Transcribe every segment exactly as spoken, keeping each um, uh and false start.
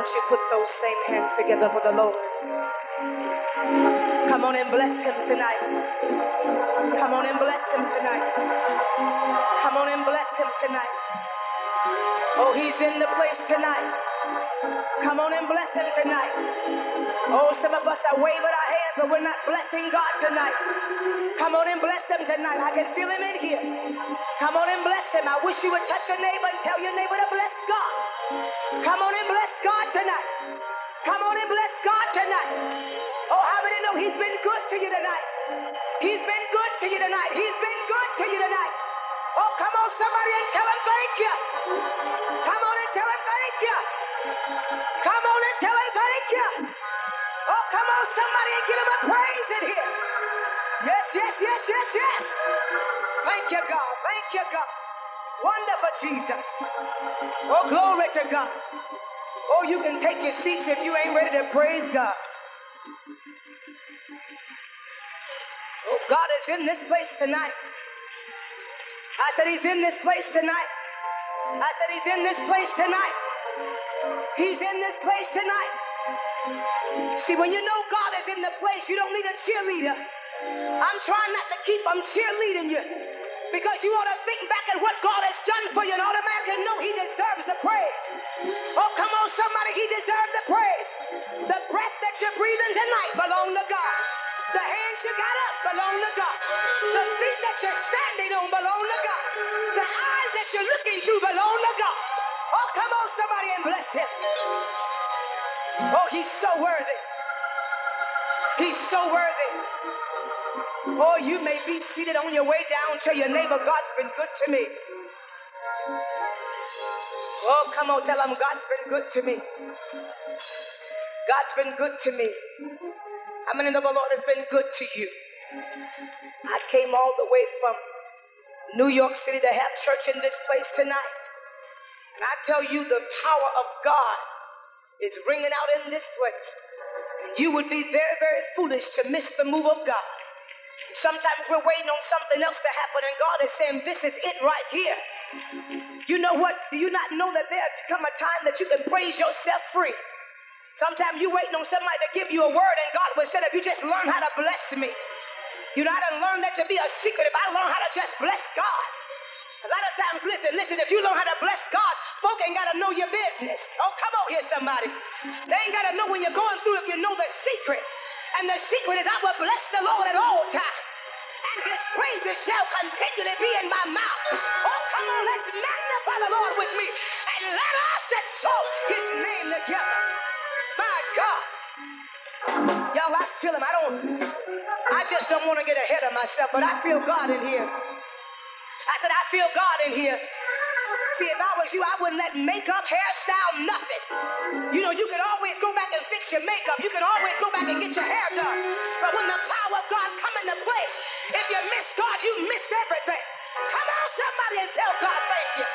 don't you put those same hands together for the Lord? Come on and bless him tonight. Come on and bless him tonight. Come on and bless him tonight. Oh, he's in the place tonight. Come on and bless him tonight. Oh, some of us are waving our hands, but we're not blessing God tonight. Come on and bless him tonight. I can feel him in here. Come on and bless him. I wish you would touch your neighbor and tell your neighbor to bless God. Come on and bless God tonight. Come on and bless God tonight. Oh, how many know he's been good to you tonight? He's been good to you tonight. He's been good to you tonight. Oh, come on, somebody, and tell him thank you. Come on and tell him thank you. Come on and tell him thank you. Oh, come on, somebody, and give him a praise in here. Yes, yes, yes, yes, yes. Thank you, God. Thank you, God. Wonderful Jesus. Oh, glory to God. Oh, you can take your seats if you ain't ready to praise God. Oh, God is in this place tonight. I said he's in this place tonight. I said he's in this place tonight. He's in this place tonight. See, when you know God is in the place, you don't need a cheerleader. I'm trying not to keep on cheerleading you, because you ought to think back at what God has done for you and automatically know he deserves the praise. Oh, come on, somebody, he deserves the praise. The breath that you're breathing tonight belongs to God. The hands you got up belong to God. The feet that you're standing on belong to God. The eyes that you're looking through belong to God. Oh, come on, somebody, and bless him. Oh, he's so worthy. He's so worthy. Oh, you may be seated on your way down. Tell your neighbor, God's been good to me. Oh, come on, tell him God's been good to me. God's been good to me. How many know the Lord has been good to you? I came all the way from New York City to have church in this place tonight. And I tell you, the power of God is ringing out in this place. And you would be very, very foolish to miss the move of God. Sometimes we're waiting on something else to happen, and God is saying, this is it right here. You know what? Do you not know that there's come a time that you can praise yourself free? Sometimes you're waiting on somebody to give you a word, and God will say, if you just learn how to bless me. You know, I done learned that to be a secret if I learn how to just bless God. A lot of times, listen, listen, if you learn how to bless God, folk ain't got to know your business. Oh, come on here, somebody. They ain't got to know when you're going through if you know the secret. And the secret is I will bless the Lord at all times. And his praises shall continually be in my mouth. Oh, come on, let's magnify the Lord with me. And let us exalt his name together. My God. Y'all, I feel him. I don't, I just don't want to get ahead of myself, but I feel God in here. I said, I feel God in here. See, if I was you, I wouldn't let makeup, hairstyle, nothing. You know, you can always go back and fix your makeup. You can always go back and get your hair done. But when the power of God come into play, if you miss God, you miss everything. Come on, somebody, and tell God thank you.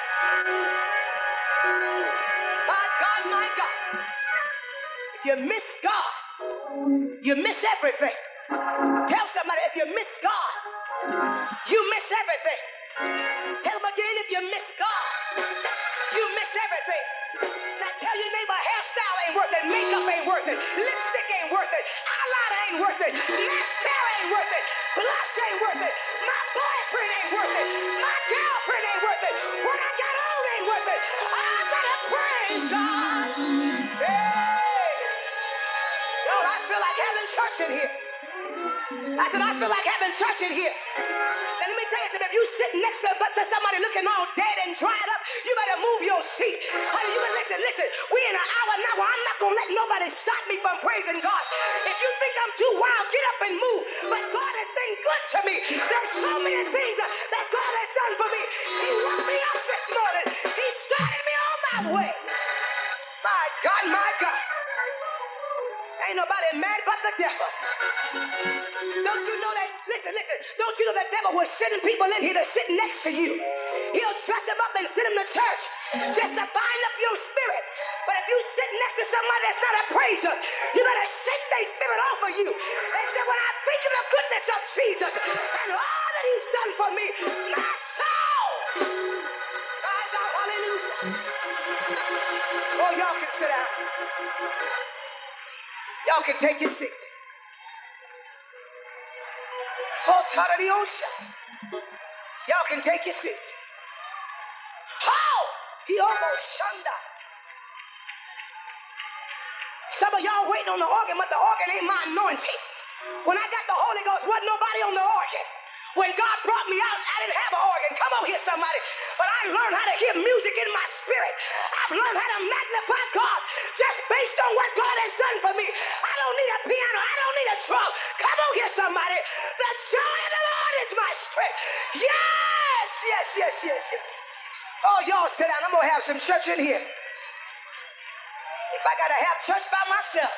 My God, my God. If you miss God, you miss everything. Tell somebody, if you miss God, you miss everything. Tell them again, if you miss God, you miss everything. Now tell your neighbor, hairstyle ain't worth it, makeup ain't worth it, lipstick ain't worth it, highlighter ain't worth it, mascara ain't worth it, blush ain't worth it, my boyfriend ain't worth it, my girlfriend ain't worth it, what I got on ain't worth it. I gotta praise God. Hey! Yo, I feel like having church in here. I said, I feel like having church in here. Now, let me tell you something. If you sit next to, to somebody looking all dead and dried up, you better move your seat. Honey, you better listen, listen. We in an hour now where I'm not going to let nobody stop me from praising God. If you think I'm too wild, get up and move. But God has been good to me. There's so many things uh, that God has done for me. He woke me up this morning. He started me on my way. My God, my God. Ain't nobody mad but the devil. Don't you know that? Listen, listen. Don't you know the devil was sending people in here to sit next to you? He'll dress them up and send them to church just to bind up your spirit. But if you sit next to somebody that's not a praiser, you better shake their spirit off of you. They said, when I think of the goodness of Jesus and all that he's done for me, my soul cries out hallelujah. Oh, y'all can sit down. Y'all can take your seats. Oh, Tata the ocean. Y'all can take your seats. How? He almost shunned us. Some of y'all waiting on the organ, but the organ ain't my anointing. When I got the Holy Ghost, wasn't nobody on the organ. When God brought me out, I didn't have an organ. Come on here, somebody. But I learned how to hear music in my spirit. I've learned how to magnify God just based on what God has done for me. I don't need a piano. I don't need a drum. Come on here, somebody. The joy of the Lord is my strength. Yes, yes, yes, yes, yes. Oh, y'all sit down. I'm going to have some church in here. If I got to have church by myself,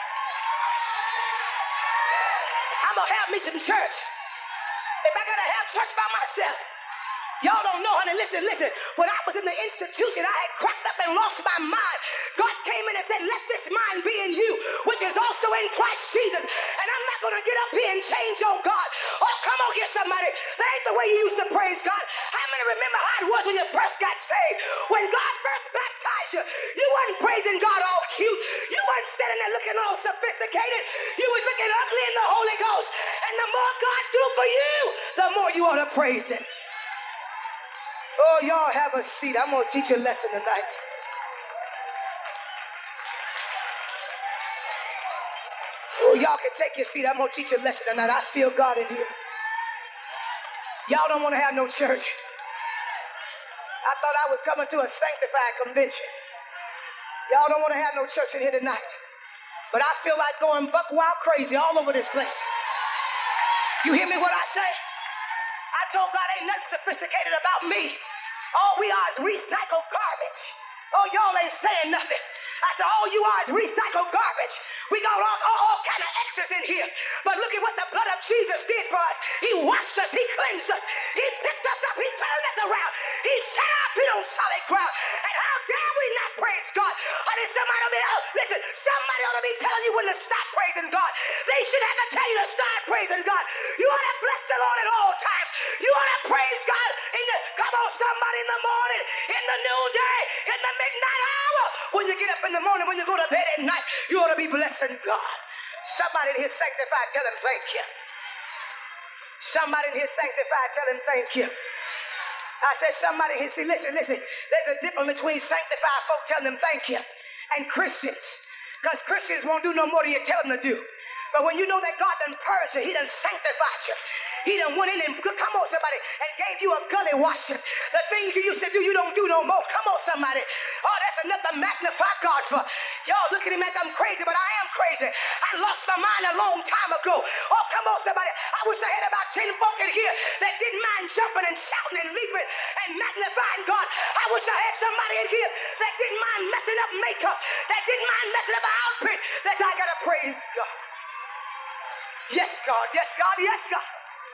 I'm going to have me some church. If I got to have church by myself, y'all don't know, honey. Listen, listen. When I was in the institution, I had cracked up and lost my mind. God came in and said, let this mind be in you, which is also in Christ Jesus. And I'm not going to get up here and change your God. Oh, come on here, somebody. That ain't the way you used to praise God. How many remember how it was when you first got saved? When God first baptized you, you wasn't praising God all cute. You wasn't sitting there looking all sophisticated. You was looking ugly in the Holy Ghost. And the more God do for you, the more you ought to praise him. Oh, y'all have a seat. I'm going to teach you a lesson tonight. Oh, y'all can take your seat. I'm going to teach you a lesson tonight. I feel God in here. Y'all don't want to have no church. I thought I was coming to a sanctified convention. Y'all don't want to have no church in here tonight. But I feel like going buck wild crazy all over this place. You hear me what I say? I told God ain't nothing sophisticated about me. All we are is recycled garbage. Oh, y'all ain't saying nothing. I said, all you are is recycled garbage. We got all, all, all kind of extras in here. But look at what the blood of Jesus did for us. He washed us. He cleansed us. He picked us up. He turned us around. He set our feet on solid ground. And how dare we not praise God? Honey, somebody ought to be, oh, listen, somebody ought to be telling you when to stop praising God. They should have to tell you to start praising God. You ought to bless the Lord at all times. You ought to praise God in the, come on, somebody, in the morning, in the noonday, in the midnight hour. When you get up in the morning, when you go to bed at night, you ought to be blessing God. Somebody in here sanctified, tell him thank you. Somebody in here sanctified, tell him thank you. I said somebody here, see, listen, listen. There's a difference between sanctified folk telling them thank you and Christians. Because Christians won't do no more than you tell them to do. But when you know that God done purged you, he done sanctified you. He done went in and, come on somebody, and gave you a gully washing. The things you used to do, you don't do no more. Come on somebody. Oh, that's enough to magnify God for. Y'all look at him like I'm crazy, but I am crazy. I lost my mind a long time ago. Oh, come on somebody. I wish I had about ten folk in here that didn't mind jumping and shouting and leaping and magnifying God. I wish I had somebody in here that didn't mind messing up makeup, that didn't mind messing up an outfit, that I gotta praise God. Yes, God, yes, God, yes, God.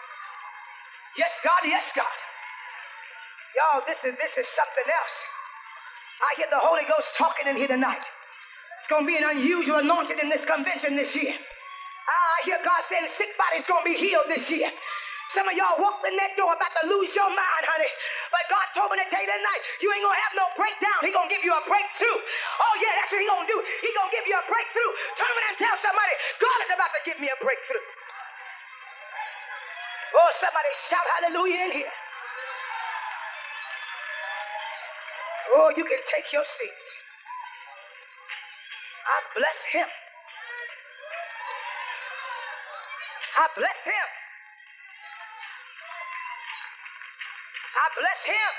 Yes, God, yes, God. Y'all, this is this is something else. I hear the Holy Ghost talking in here tonight. It's going to be an unusual anointing in this convention this year. I hear God saying sick bodies going to be healed this year. Some of y'all walked in that door about to lose your mind, honey. But God told me to tell you tonight, you ain't going to have no breakdown. He's going to give you a breakthrough. Oh, yeah, that's what he's going to do. He's going to give you a breakthrough. Turn around and tell somebody, God is about to give me a breakthrough. Oh, somebody shout hallelujah in here. Oh, you can take your seats. I bless him. I bless him. I bless him.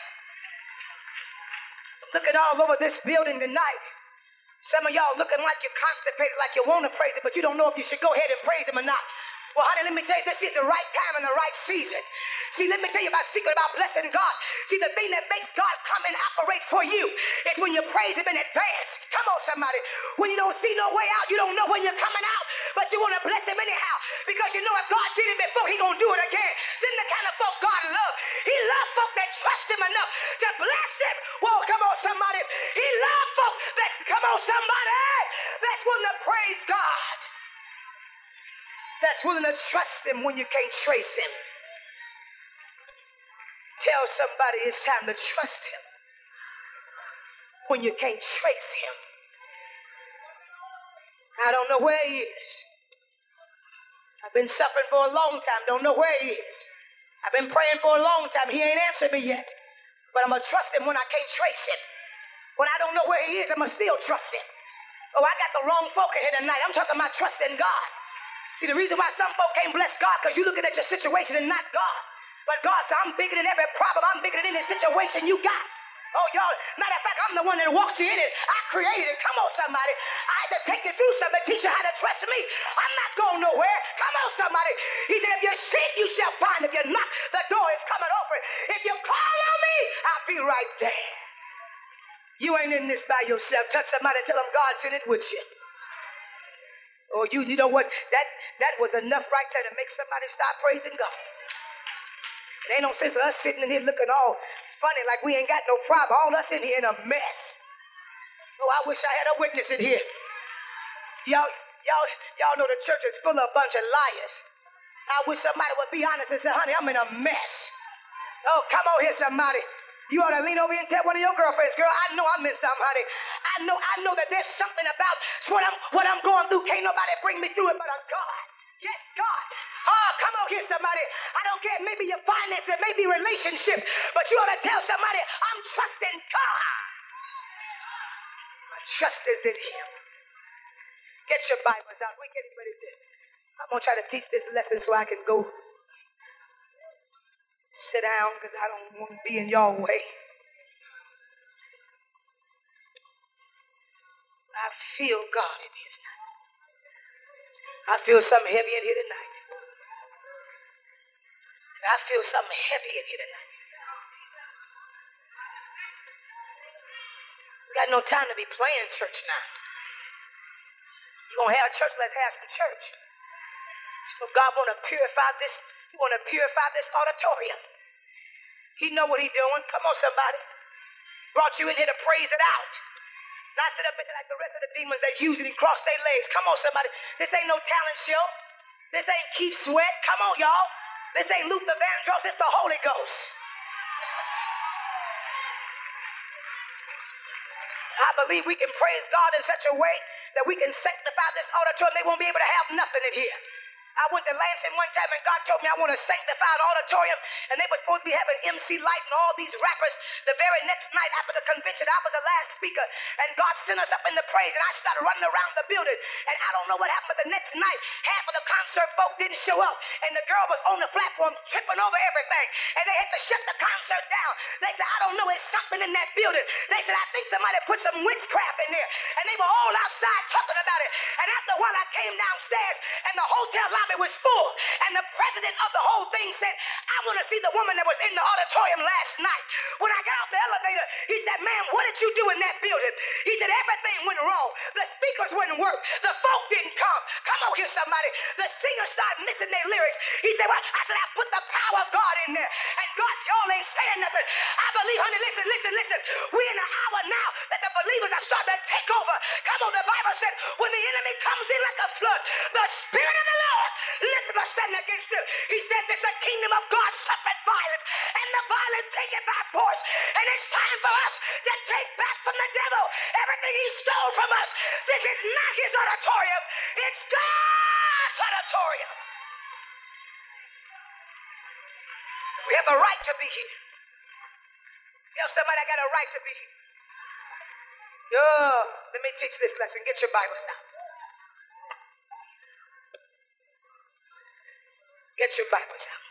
Looking all over this building tonight. Some of y'all looking like you're constipated, like you want to praise him, but you don't know if you should go ahead and praise him or not. Well, honey, let me tell you, this is the right time and the right season. See, let me tell you about secret about blessing God. See, the thing that makes God come and operate for you is when you praise him in advance. Come on, somebody. When you don't see no way out, you don't know when you're coming out, but you want to bless him anyhow. Because you know if God did it before, he's going to do it again. Then the kind of folk God loves. He loves folk that trust him enough to bless him. Whoa, come on, somebody. He loves folk that, come on, somebody, that's willing to praise God. That's willing to trust him when you can't trace him. Tell somebody it's time to trust him. when you can't trace him. I don't know where he is. I've been suffering for a long time, don't know where he is. I've been praying for a long time, he ain't answered me yet. But I'm going to trust him when I can't trace him. When I don't know where he is, I'm going to still trust him. Oh, I got the wrong folk in here tonight. I'm talking about trusting God. See, the reason why some folk can't bless God, because you're looking at your situation and not God. But God said, I'm bigger than every problem. I'm bigger than any situation you got. Oh, y'all, matter of fact, I'm the one that walked you in it. I created it. Come on, somebody. I had to take you through something to teach you how to trust me. I'm not going nowhere. Come on, somebody. He said, if you seek, you shall find. If you knock, the door is coming open. If you call on me, I'll be right there. You ain't in this by yourself. Touch somebody and tell them God's in it with you. Oh, you, you know what? That, that was enough right there to make somebody start praising God. It ain't no sense of us sitting in here looking all funny like we ain't got no problem. All us in here in a mess. Oh, I wish I had a witness in here. Y'all, y'all, y'all know the church is full of a bunch of liars. I wish somebody would be honest and say, honey, I'm in a mess. Oh, come on here, somebody. You ought to lean over here and tell one of your girlfriends, girl, I know I'm in something, honey. I know, I know that there's something about what I'm, what I'm going through. Can't nobody bring me through it but a God. Yes, God. Oh, come on here, somebody. I don't care. Maybe your finances, maybe relationships, but you ought to tell somebody, I'm trusting God. My trust is in him. Get your Bibles out. We're getting ready to. I'm going to try to teach this lesson so I can go sit down because I don't want to be in your way. I feel God in here tonight. I feel something heavy in here tonight. I feel something heavy in here tonight. We got no time to be playing church now. You gonna have church? Let's have some church. So God want to purify this. He want to purify this auditorium. He know what he's doing. Come on, somebody. Brought you in here to praise it out. Not sit up in like the rest of the demons that usually cross their legs. Come on, somebody. This ain't no talent show. This ain't Keith Sweat. Come on, y'all. This ain't Luther Vandross. It's the Holy Ghost. I believe we can praise God in such a way that we can sanctify this auditorium. They won't be able to have nothing in here. I went to Lansing one time and God told me I want to sanctify an auditorium, and they were supposed to be having M C Light and all these rappers. The very next night after the convention, I was the last speaker, and God sent us up in the praise, and I started running around the building, and I don't know what happened, but the next night, half of the concert folk didn't show up, and the girl was on the platform tripping over everything, and they had to shut the concert down. They said, I don't know, it's something in that building. They said, I think somebody put some witchcraft in there, and they were all outside talking about it, and after a while, I came downstairs, and the hotel lobby was full, and the president of the whole thing said, I want to see the woman that was in the auditorium last night. When I got off the elevator, he said, ma'am, what did you do in that building? He said, everything went wrong. The speakers wouldn't work. The folk didn't come. Come on here, somebody. The singers started missing their lyrics. He said, well, I said, I put the power of God in there, and God, y'all ain't saying nothing. I believe, honey, listen, listen, listen. We're in an hour now that the believers are starting to take over. Come on, the Bible said, when the enemy comes in like a flood, the Spirit of the Lord lifted up a stand against him. He said, there's a kingdom of God suffered violence, and the violent take it by force. And it's time for us to take back from the devil everything he stole from us. This is not his auditorium. It's God's auditorium. We have a right to be here. Tell somebody I got a right to be here. Yo, let me teach this lesson. Get your Bibles out. Get your Bibles out.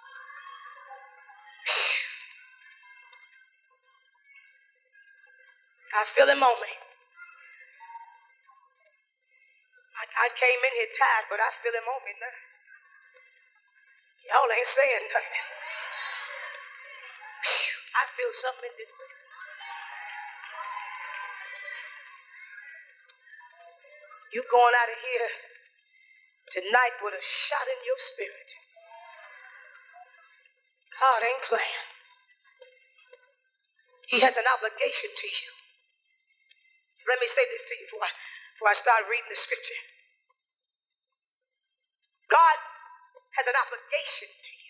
I feel him on me. I, I came in here tired, but I feel him on me now. Y'all ain't saying nothing. I feel something in this place. You going out of here tonight with a shot in your spirit. God ain't playing. He has an obligation to you. Let me say this to you before I, before I start reading the scripture. God has an obligation to you.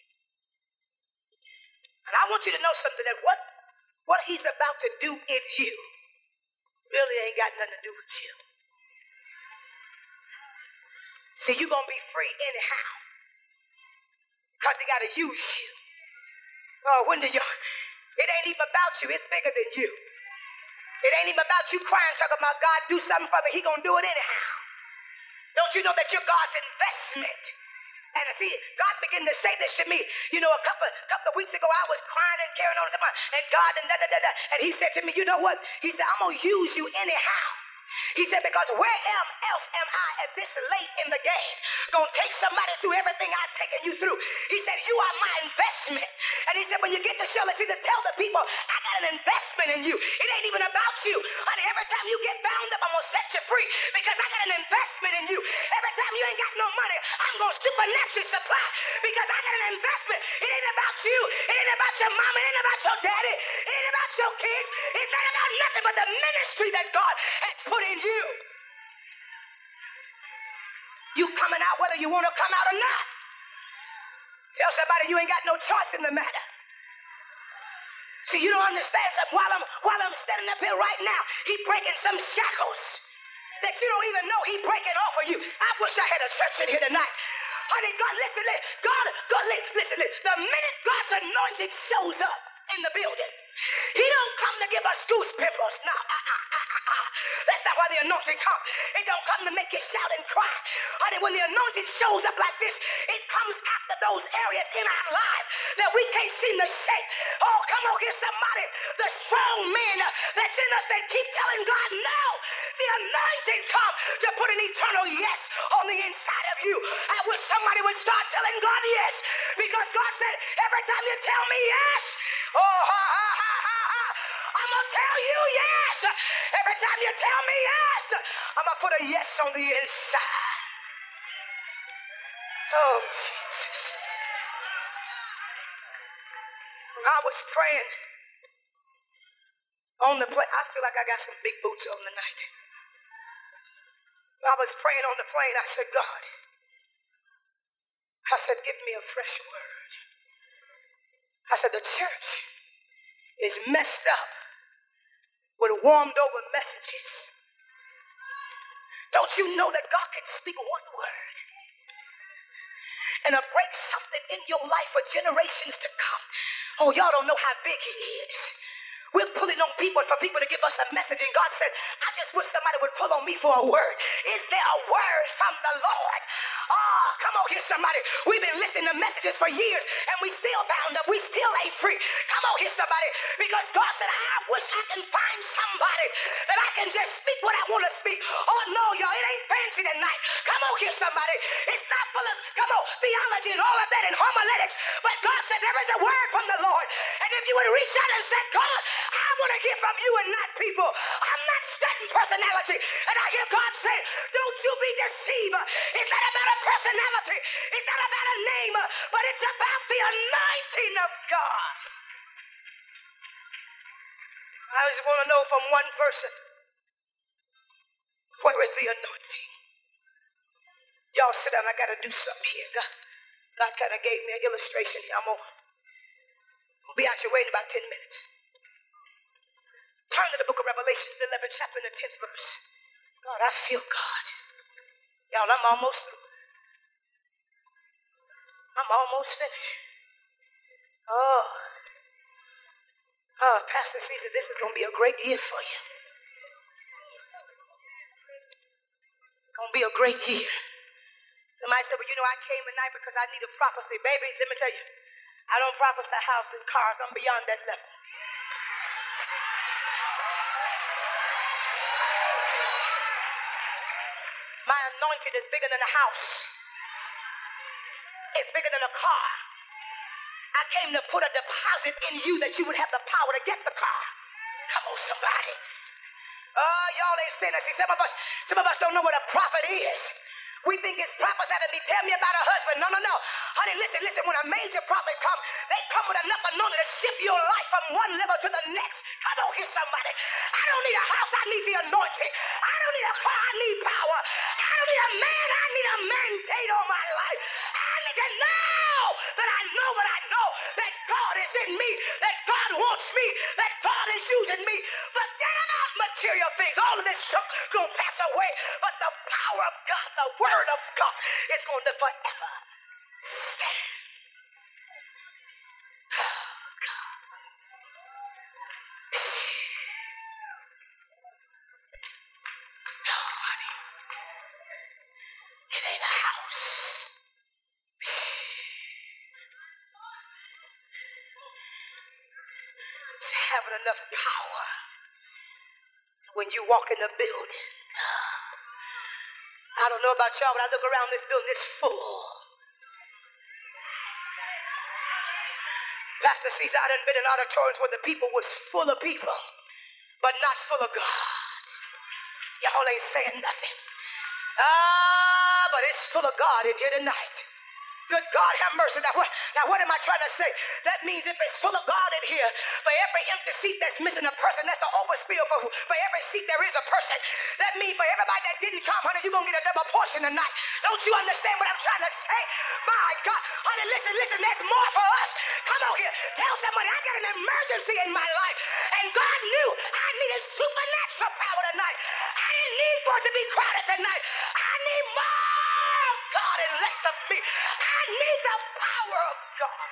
And I want you to know something, that what, what he's about to do in you really ain't got nothing to do with you. See, you're going to be free anyhow. Because they got to use you. Oh, when do you... It ain't even about you. It's bigger than you. It ain't even about you crying, talking about God, do something for me. He going to do it anyhow. Don't you know that you're God's investment? And I see, God began to say this to me. You know, a couple, couple of weeks ago, I was crying and carrying on to my, and God, and da, da, da, da. And he said to me, you know what? He said, I'm going to use you anyhow. He said, because where am, else am I at this late in the game? Gonna take somebody through everything I've taken you through. He said, you are my investment. And he said, when you get to Shirley, see, to tell the people, I got an investment in you. It ain't even about you. Honey, every time you get bound up, I'm gonna set you free because I got an investment in you. Every time you ain't got no money, I'm gonna supernaturally supply because I got an investment. It ain't about you. It ain't about your mama. It ain't about your daddy. It ain't about your kids. It's not about nothing but the ministry that God has put in you. You coming out whether you want to come out or not. Tell somebody you ain't got no choice in the matter. See, you don't understand that while I'm while I'm standing up here right now, he's breaking some shackles that you don't even know he's breaking off of you. I wish I had a church in here tonight. Honey, God, listen, listen. God, God, listen, listen, listen. The minute God's anointing shows up in the building, he don't come to give us goose pimples. No, uh, uh, uh, uh, uh. That's not why the anointing comes. It don't come to make you shout and cry. Honey, when the anointing shows up like this, it comes after those areas in our lives that we can't seem to shake. Oh, come on, get somebody. The strong men uh, that's in us that keep telling God no. The anointing comes to put an eternal yes on the inside of you. I wish somebody would start telling God yes. Because God said, every time you tell me yes, oh, ha, ha, ha, ha, ha, I'm going to tell you yes. Every time you tell me yes, I'm going to put a yes on the inside. Oh, Jesus. I was praying on the plane. I feel like I got some big boots on tonight. I was praying on the plane. I said, God, I said, give me a fresh word. I said, the church is messed up with warmed over messages. Don't you know that God can speak one word and it'll break something in your life for generations to come? Oh, y'all don't know how big he is. We're pulling on people for people to give us a message, and God said, I just wish somebody would pull on me for a word. Is there a word from the Lord? Oh, come on here, somebody. We've been listening to messages for years, and we still bound up. We still ain't free. Come on here, somebody. Because God said, I wish I can find somebody that I can just speak what I want to speak. Oh, no, y'all, it ain't fancy tonight. Come on here, somebody. It's not full of, come on, theology and all of that and homiletics. But God said, there is a word from the Lord. And if you would reach out and say, God, I want to hear from you and not people. I'm not studying personality. And I hear God say, don't you be deceived. It's not about a personality. It's not about a name. But it's about the anointing of God. I just want to know from one person, where is the anointing? Y'all sit down. I got to do something here. God, God kind of gave me an illustration here. I'm going to be out your way in about ten minutes. Turn to the book of Revelation, the eleventh chapter, and the tenth verse. God, I feel God. Y'all, I'm almost through. I'm almost finished. Oh. Oh, Pastor Caesar, this is going to be a great year for you. It's going to be a great year. Somebody said, well, you know, I came tonight because I need a prophecy. Baby, let me tell you, I don't prophesy houses and cars. I'm beyond that level. My anointing is bigger than a house. It's bigger than a car. I came to put a deposit in you that you would have the power to get the car. Come on, somebody. Oh, y'all ain't saying that. See, some of us, some of us don't know what a prophet is. We think it's prophets having me tell me about a husband. No, no, no. Honey, listen, listen. When a major prophet comes, they come with enough anointing to shift your life from one level to the next. Come on here, somebody. I don't need a house. I need the anointing. I don't need a car. I need power. I don't need a man. I need a mandate on my life. I need to know that I know what I know, that God is in me, that God wants me, that God is using me. Forget about material things, all of this stuff going to pass away. But the power of God, the word of God, is going to forever stand. Having enough power when you walk in the building. I don't know about y'all, but I look around this building, it's full. Pastor sees I done been in auditoriums where the people was full of people, but not full of God. Y'all ain't saying nothing. Ah, but it's full of God in here tonight. Good God, have mercy. Now what, now, what am I trying to say? That means if it's full of God in here, for every empty seat that's missing a person, that's an overspill. For, for every seat there is a person. That means for everybody that didn't come, honey, you're going to get a double portion tonight. Don't you understand what I'm trying to say? My God. Honey, listen, listen, there's more for us. Come on here. Tell somebody, I got an emergency in my life. And God knew I needed supernatural power tonight. I didn't need for it to be crowded tonight. I need more of God and less of me. I need the power of God.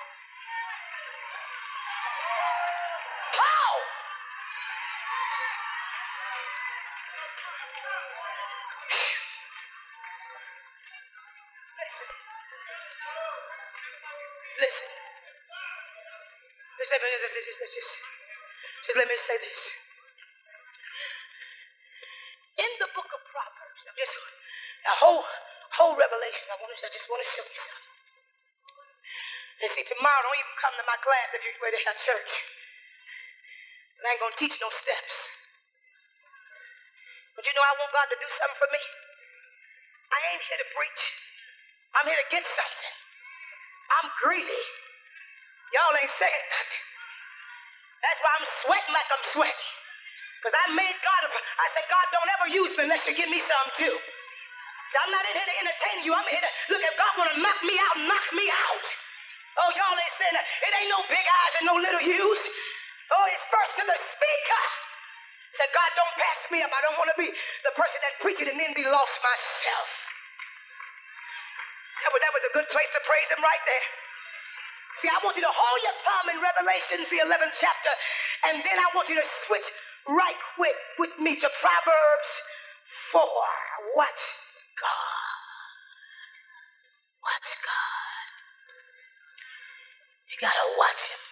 How? Listen. Listen. Listen. Just, just, just, just let me say this. In the book of Proverbs, just a whole whole revelation. I want to. I just want to show you something. And see, tomorrow don't even come to my class if you're ready to have church. And I ain't gonna teach no steps. But you know I want God to do something for me. I ain't here to preach. I'm here to get something. I'm greedy. Y'all ain't saying nothing. That's why I'm sweating like I'm sweating. Because I made God, I said, God, don't ever use me unless you give me some too. So I'm not in here to entertain you. I'm here to, look, if God want to knock me out, knock me out. Oh, y'all ain't saying that. It ain't no big eyes and no little U's. Oh, it's first to the speaker. Said, God, don't pass me up. I don't want to be the person that preaches and then be lost myself. That was, that was a good place to praise him right there. See, I want you to hold your thumb in Revelation, the eleventh chapter, and then I want you to switch right quick with me to Proverbs four. Watch God. Watch God. You gotta watch him.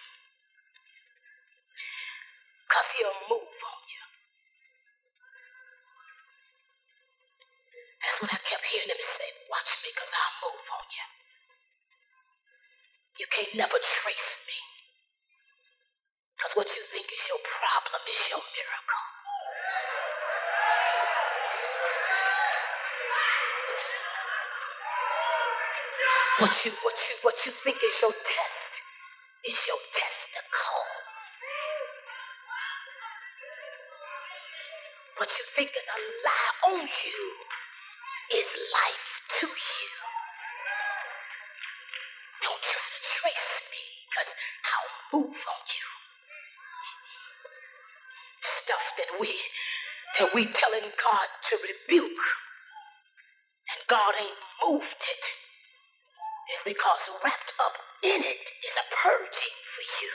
Because he'll move on you. That's what I kept hearing him say. Watch me because I'll move on you. You can't never trace me. Because what you think is your problem is your miracle. What you, what you, what you think is your test is your testicle. What you think is a lie on you is life to you. Don't try to trace me, because I'll move on you. Stuff that we, that we telling God to rebuke, and God ain't moved it, is because wrapped up in it is a purging for you.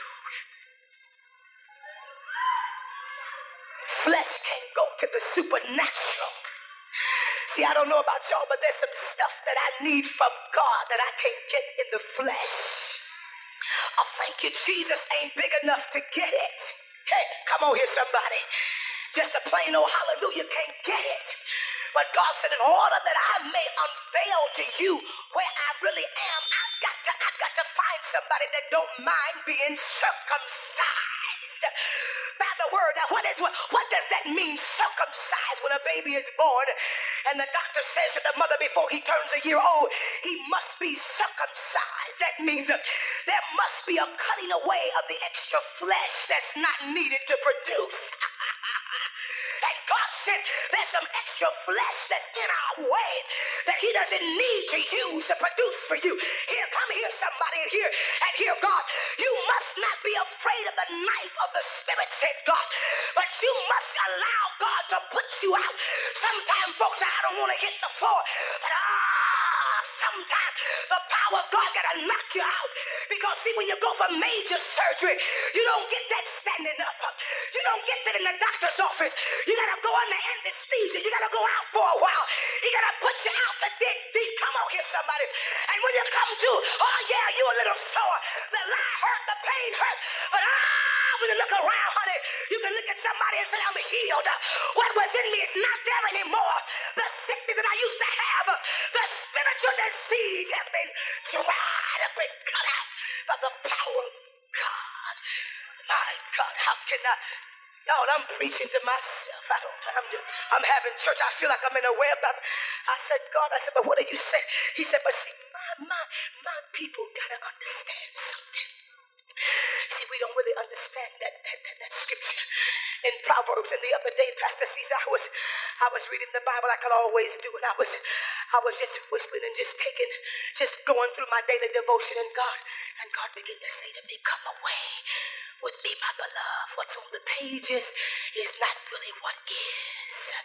Flesh can't go to the supernatural. See, I don't know about y'all, but there's some stuff that I need from God that I can't get in the flesh. Oh, thank you, Jesus ain't big enough to get it. Hey, come on here, somebody. Just a plain old hallelujah can't get it. But God said, in order that I may unveil to you where I really am, I've got to, I've got to find somebody that don't mind being circumcised by the word. Now, what is what? What does that mean, circumcised, when a baby is born? And the doctor says to the mother before he turns a year old, he must be circumcised. That means uh, there must be a cutting away of the extra flesh that's not needed to produce. And God said there's some extra flesh that's in our way that he doesn't need to use to produce for you. Here, come here, somebody here, and hear God. You must not be afraid of the knife of the Spirit, said God, but you must allow God you out. Sometimes, folks, I don't want to hit the floor, but ah, sometimes the power of God got to knock you out. Because, see, when you go for major surgery, you don't get that standing up. You don't get that in the doctor's office. You got to go under anesthesia. You got to go out for a while. He got to put you out the dead deep. Come on here, somebody. And when you come to, oh, yeah, you a little sore. The lie hurt, the pain hurt. But, ah, when you look around, honey, you can look at somebody and say, I'm healed. What was in me is not there anymore. The sickness that I used to have, the spiritual disease has been dried up and cut out by the power of God. My God, how can I? Lord, I'm preaching to myself. I don't, I'm, just, I'm having church. I feel like I'm in a web. I'm, I said, God, I said, but what do you say? He said, but see, my, my, my people got to understand something. See, we don't really understand that, that, that, that scripture in Proverbs. And the other day, Pastor Caesar, I was, I was reading the Bible like I always do, and I was, I was just whistling and just taking, just going through my daily devotion, and God, and God began to say to me, come away with me, my beloved. What's on the pages is not really what is.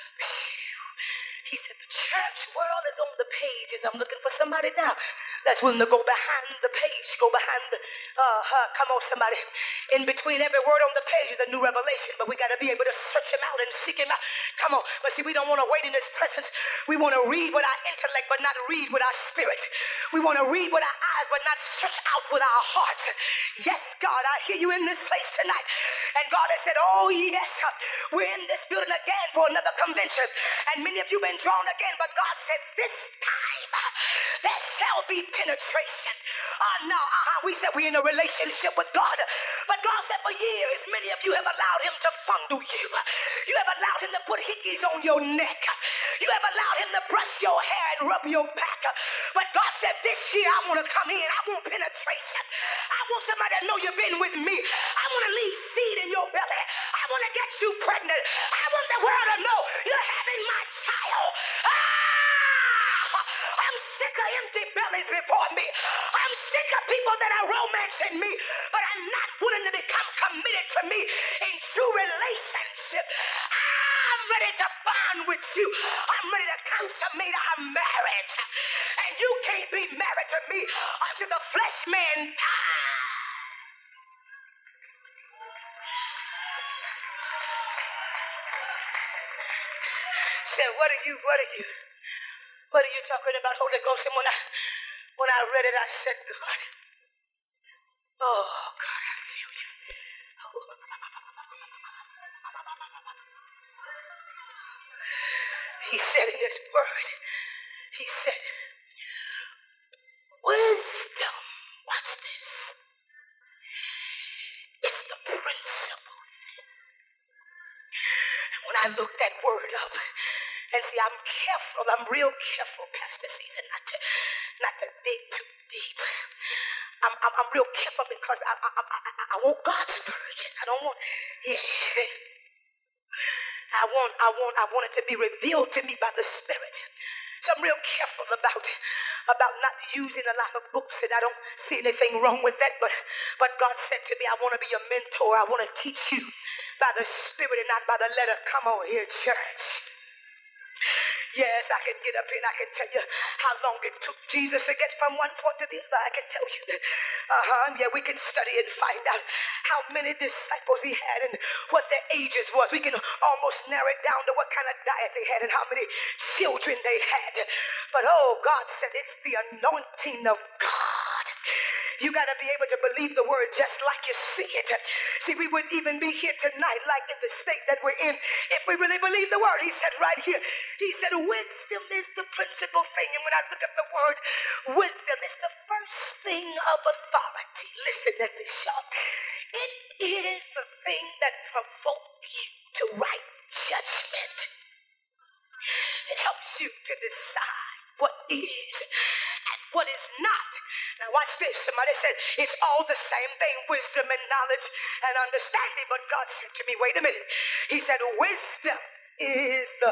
He said, the church world is on the pages. I'm looking for somebody now that's willing to go behind the page, go behind the, uh-huh, come on, somebody. In between every word on the page is a new revelation, but we got to be able to search him out and seek him out. Come on, but see, we don't want to wait in his presence. We want to read with our intellect, but not read with our spirit. We want to read with our eyes, but not search out with our hearts. Yes, God, I hear you in this place tonight. And God has said, oh, yes, we're in this building again for another convention. And many of you have been drawn again, but God said, this time there shall be penetration. Uh, no, uh-huh, we said we're in a relationship with God. But God said for years, many of you have allowed him to fondle you. You have allowed him to put hickeys on your neck. You have allowed him to brush your hair and rub your back. But God said, this year I want to come in. I want penetration. I want somebody to know you've been with me. I want to leave seed in your belly. I want to get you pregnant. I want the world to know you're having my child. Ah! I'm sick of empty bellies before me. I'm sick of people that are romancing me, but I'm not willing to become committed to me in true relationship. I'm ready to bond with you. I'm ready to consummate our marriage. And you can't be married to me until the flesh man dies. So what are you, what are you, what are you talking about, Holy Ghost? And when I, when I read it, I said, God, oh, God, I feel you. He said in his word, he said, wisdom, watch this, it's the principle. And when I looked that word up, and see, I'm careful, I'm real careful, Pastor Caesar, not to, not to dig too deep. I'm, I'm, I'm real careful because I, I, I, I, I want God's virgin. I don't want, yeah. I want, I want, I want it to be revealed to me by the Spirit. So I'm real careful about, about not using a lot of books, and I don't see anything wrong with that. But, but God said to me, I want to be a mentor. I want to teach you by the Spirit and not by the letter. Come on here, church. Yes, I can get up here and I can tell you how long it took Jesus to get from one point to the other. I can tell you that. Uh-huh. Yeah, we can study and find out how many disciples he had and what their ages was. We can almost narrow it down to what kind of diet they had and how many children they had. But oh, God said it's the anointing of God. You got to be able to believe the word just like you see it. See, we wouldn't even be here tonight like in the state that we're in if we really believe the word. He said right here, he said wisdom is the principal thing. And when I look at the word, wisdom is the first thing of authority. Listen at this, y'all. It is the thing that provokes you to right judgment. It helps you to decide what is and what is not. Now watch this. Somebody said it's all the same thing, wisdom and knowledge and understanding. But God said to me, wait a minute. He said wisdom is the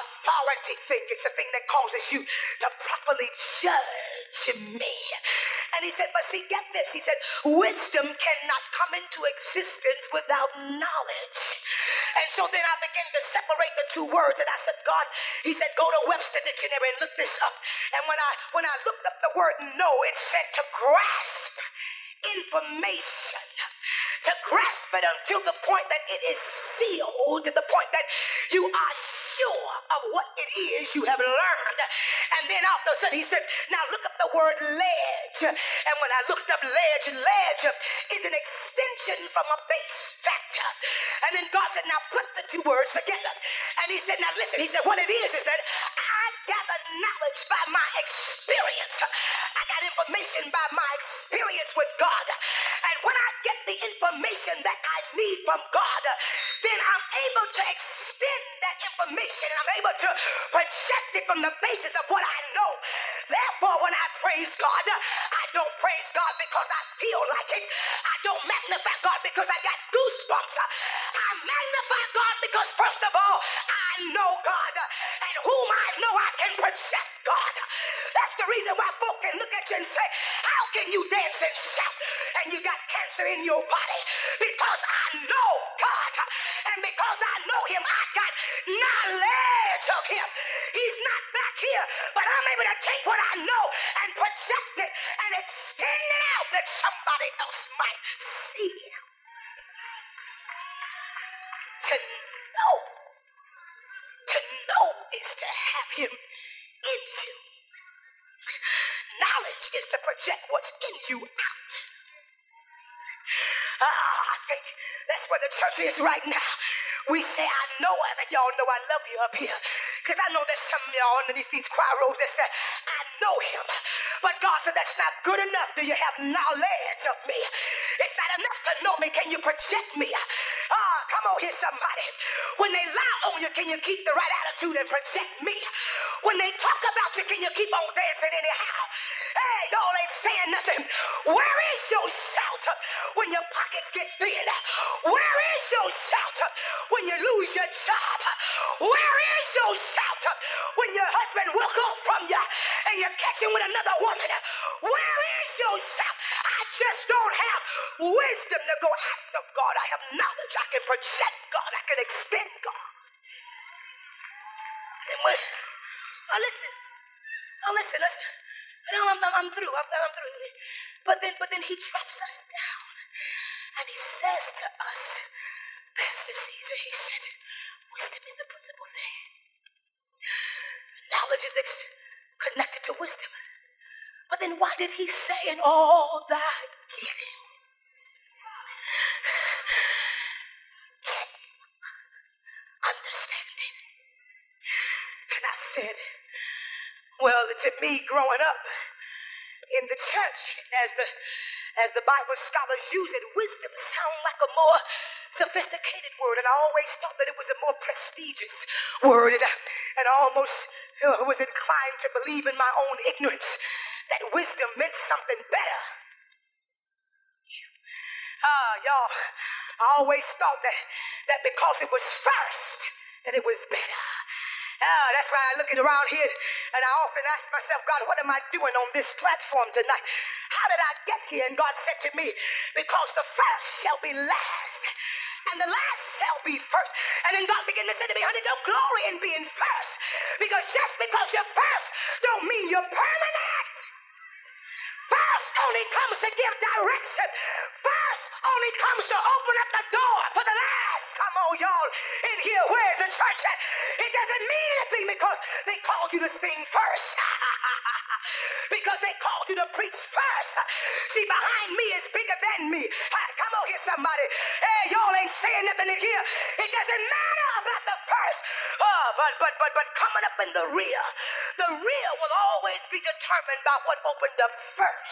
authority thing. It's the thing that causes you to properly judge me. And he said, but see, get this. He said, wisdom cannot come into existence without knowledge. And so then I began to separate the two words. And I said, God, he said, go to Webster Dictionary and look this up. And when I when I looked up the word know, it said to grasp information. To grasp it until the point that it is sealed, to the point that you are sure of what it is you have learned. And then all of a sudden he said, now look up the word ledge. And when I looked up ledge, ledge is an extension from a base factor. And then God said, now put the two words together. And he said, now listen, he said, what it is is that I gather knowledge by my experience. I got information by my experience with God. And when I get the information that I need from God, then I'm able to extend that information. I'm able to project it from the basis of what I know. Therefore, when I praise God, I don't praise God because I feel like it. I don't magnify God because I got goosebumps. I magnify God because, first of all, I know God. And whom I know, I can project God. That's the reason why folk can look at you and say, how can you dance and shout and you got cancer in your body? Because I know God. And because I know him, I got knowledge of him. He's not back here, but I'm able to take what I know and project it and extend it out that somebody else might see him. To know. To know is to have him in you. Knowledge is to project what's in you out. Ah, I think that's where the church is right now. We say, I know him, and y'all know I love you up here. Because I know there's some of y'all underneath these choir rows that say, I know him. But God said, that's not good enough. Do you have knowledge of me? It's not enough to know me. Can you project me? Ah, come on here, somebody. When they lie on you, can you keep the right attitude and project me? When they talk about you, can you keep on dancing anyhow? Hey, y'all ain't saying nothing. Where is your shout when your pockets get thin? Where is your shout when you lose your job? Where is your shout when your husband walk off from you and you're catching with another woman? Where is your shout? I just don't have wisdom to go after God. I have knowledge. I can project God. I can extend God. And when, oh, listen. Oh, listen, listen. No, I'm, I'm, I'm through. I'm, I'm through. But then, but then he drops us down. And he says to us, Pastor Caesar, he said, wisdom is the principal thing. Knowledge is ex- connected to wisdom. But then why did he say in all that getting? Get understanding. And I said, well, to me, growing up in the church, as the as the Bible scholars use it, wisdom sounds like a more sophisticated word, and I always thought that it was a more prestigious word, and I, and I almost uh, was inclined to believe in my own ignorance that wisdom meant something better. Ah, uh, y'all, I always thought that that because it was first, that it was better. Ah, that's why I look around here and I often ask myself, God, what am I doing on this platform tonight? How did I get here? And God said to me, because the first shall be last, and the last shall be first. And then God began to say to me, honey, don't glory in being first, because just because you're first don't mean you're permanent. First only comes to give direction. First only comes to open up the door for the last. Come on, y'all, in here, where's the church at? It doesn't mean anything because they called you to sing first. Because they called you to preach first. See, behind me is bigger than me. Hey, come on here, somebody. Hey, y'all ain't saying nothing in here. It doesn't matter about the first. Oh, but, but, but, but coming up in the rear, the rear will always be determined by what opened up first.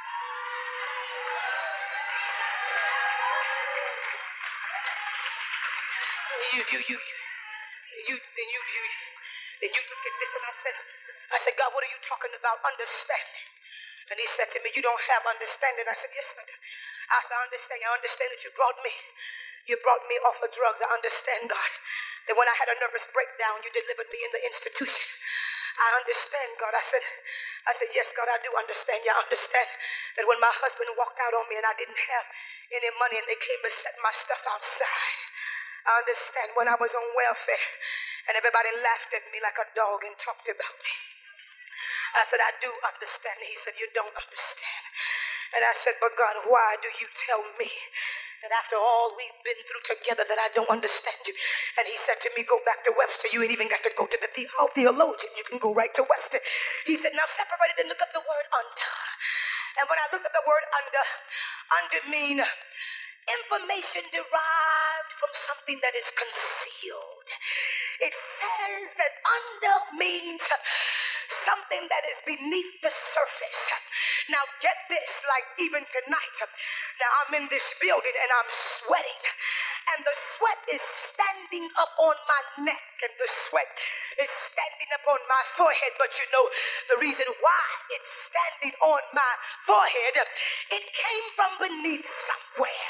You, you, you, you, then you, you, then you look at this and I said, I said, God, what are you talking about? Understanding. And he said to me, you don't have understanding. I said, yes, I do. I said, I understand. I understand that you brought me. You brought me off of drugs. I understand, God, that when I had a nervous breakdown, you delivered me in the institution. I understand, God. I said, I said, yes, God, I do understand. You understand that when my husband walked out on me and I didn't have any money and they came and set my stuff outside. I understand when I was on welfare and everybody laughed at me like a dog and talked about me. I said, I do understand. He said, you don't understand. And I said, but God, why do you tell me that after all we've been through together that I don't understand you? And he said to me, go back to Webster. You ain't even got to go to the the- theologian. You can go right to Webster. He said, now separate it and look up the word under. And when I looked at the word under, under mean information derived from something that is concealed. It says that under means something that is beneath the surface. Now get this, like even tonight, now I'm in this building and I'm sweating, and the sweat is standing up on my neck, and the sweat is standing up on my forehead. But you know the reason why it's standing on my forehead, it came from beneath somewhere.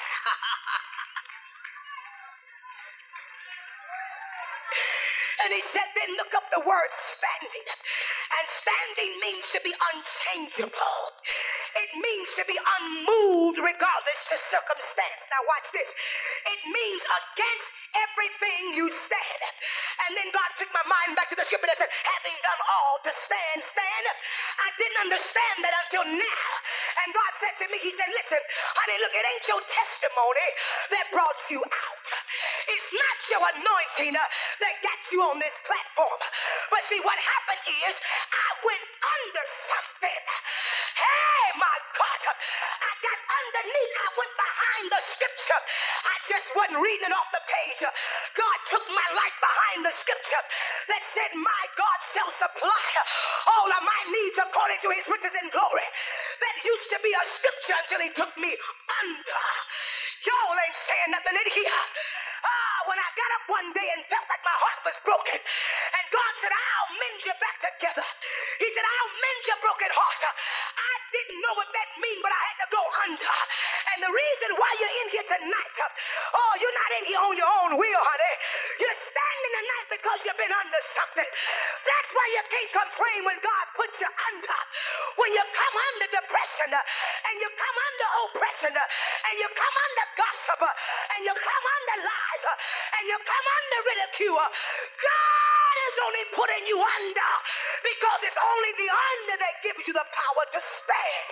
And he said, then look up the word standing. And standing means to be unchangeable. It means to be unmoved regardless to circumstance. Now watch this. It means against everything you said. And then God took my mind back to the scripture that said, having done all to stand, stand. I didn't understand that until now. And God said to me, he said, listen, honey, look, it ain't your testimony that brought you out. It's not your anointing uh, that got you on this platform. But see, what happened is I went under something. Hey, my God, I got underneath. I went behind the scripture. I just wasn't reading it off the page. God took my life behind the scripture that said, my God shall supply all of my needs according to his riches and glory. That used to be a scripture until he took me under. Y'all ain't saying nothing in here. Ah, when I got up one day and felt like my heart was broken, and God said, I'll mend you back together. He said, I'll mend your broken heart. I didn't know what that meant, but I had to go under. And the reason why you're in here tonight, oh, you're not in here on your own will, honey. You're standing tonight because you've been under something. That's why you can't complain when God puts you under. When you come under depression, and you come under oppression, and you come under gossip, and you come under lies, and you come under ridicule, God is only putting you under because it's only the under that gives you the power to stand.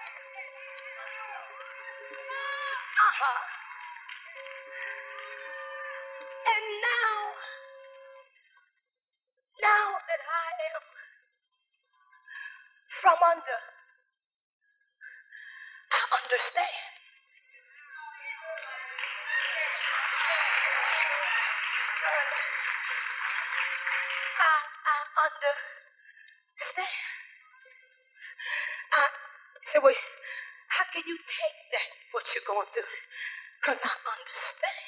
Uh-huh. And now, now that I am from under, I understand. I, I understand. I said, well, how can you take that, what you're going through? Because I understand.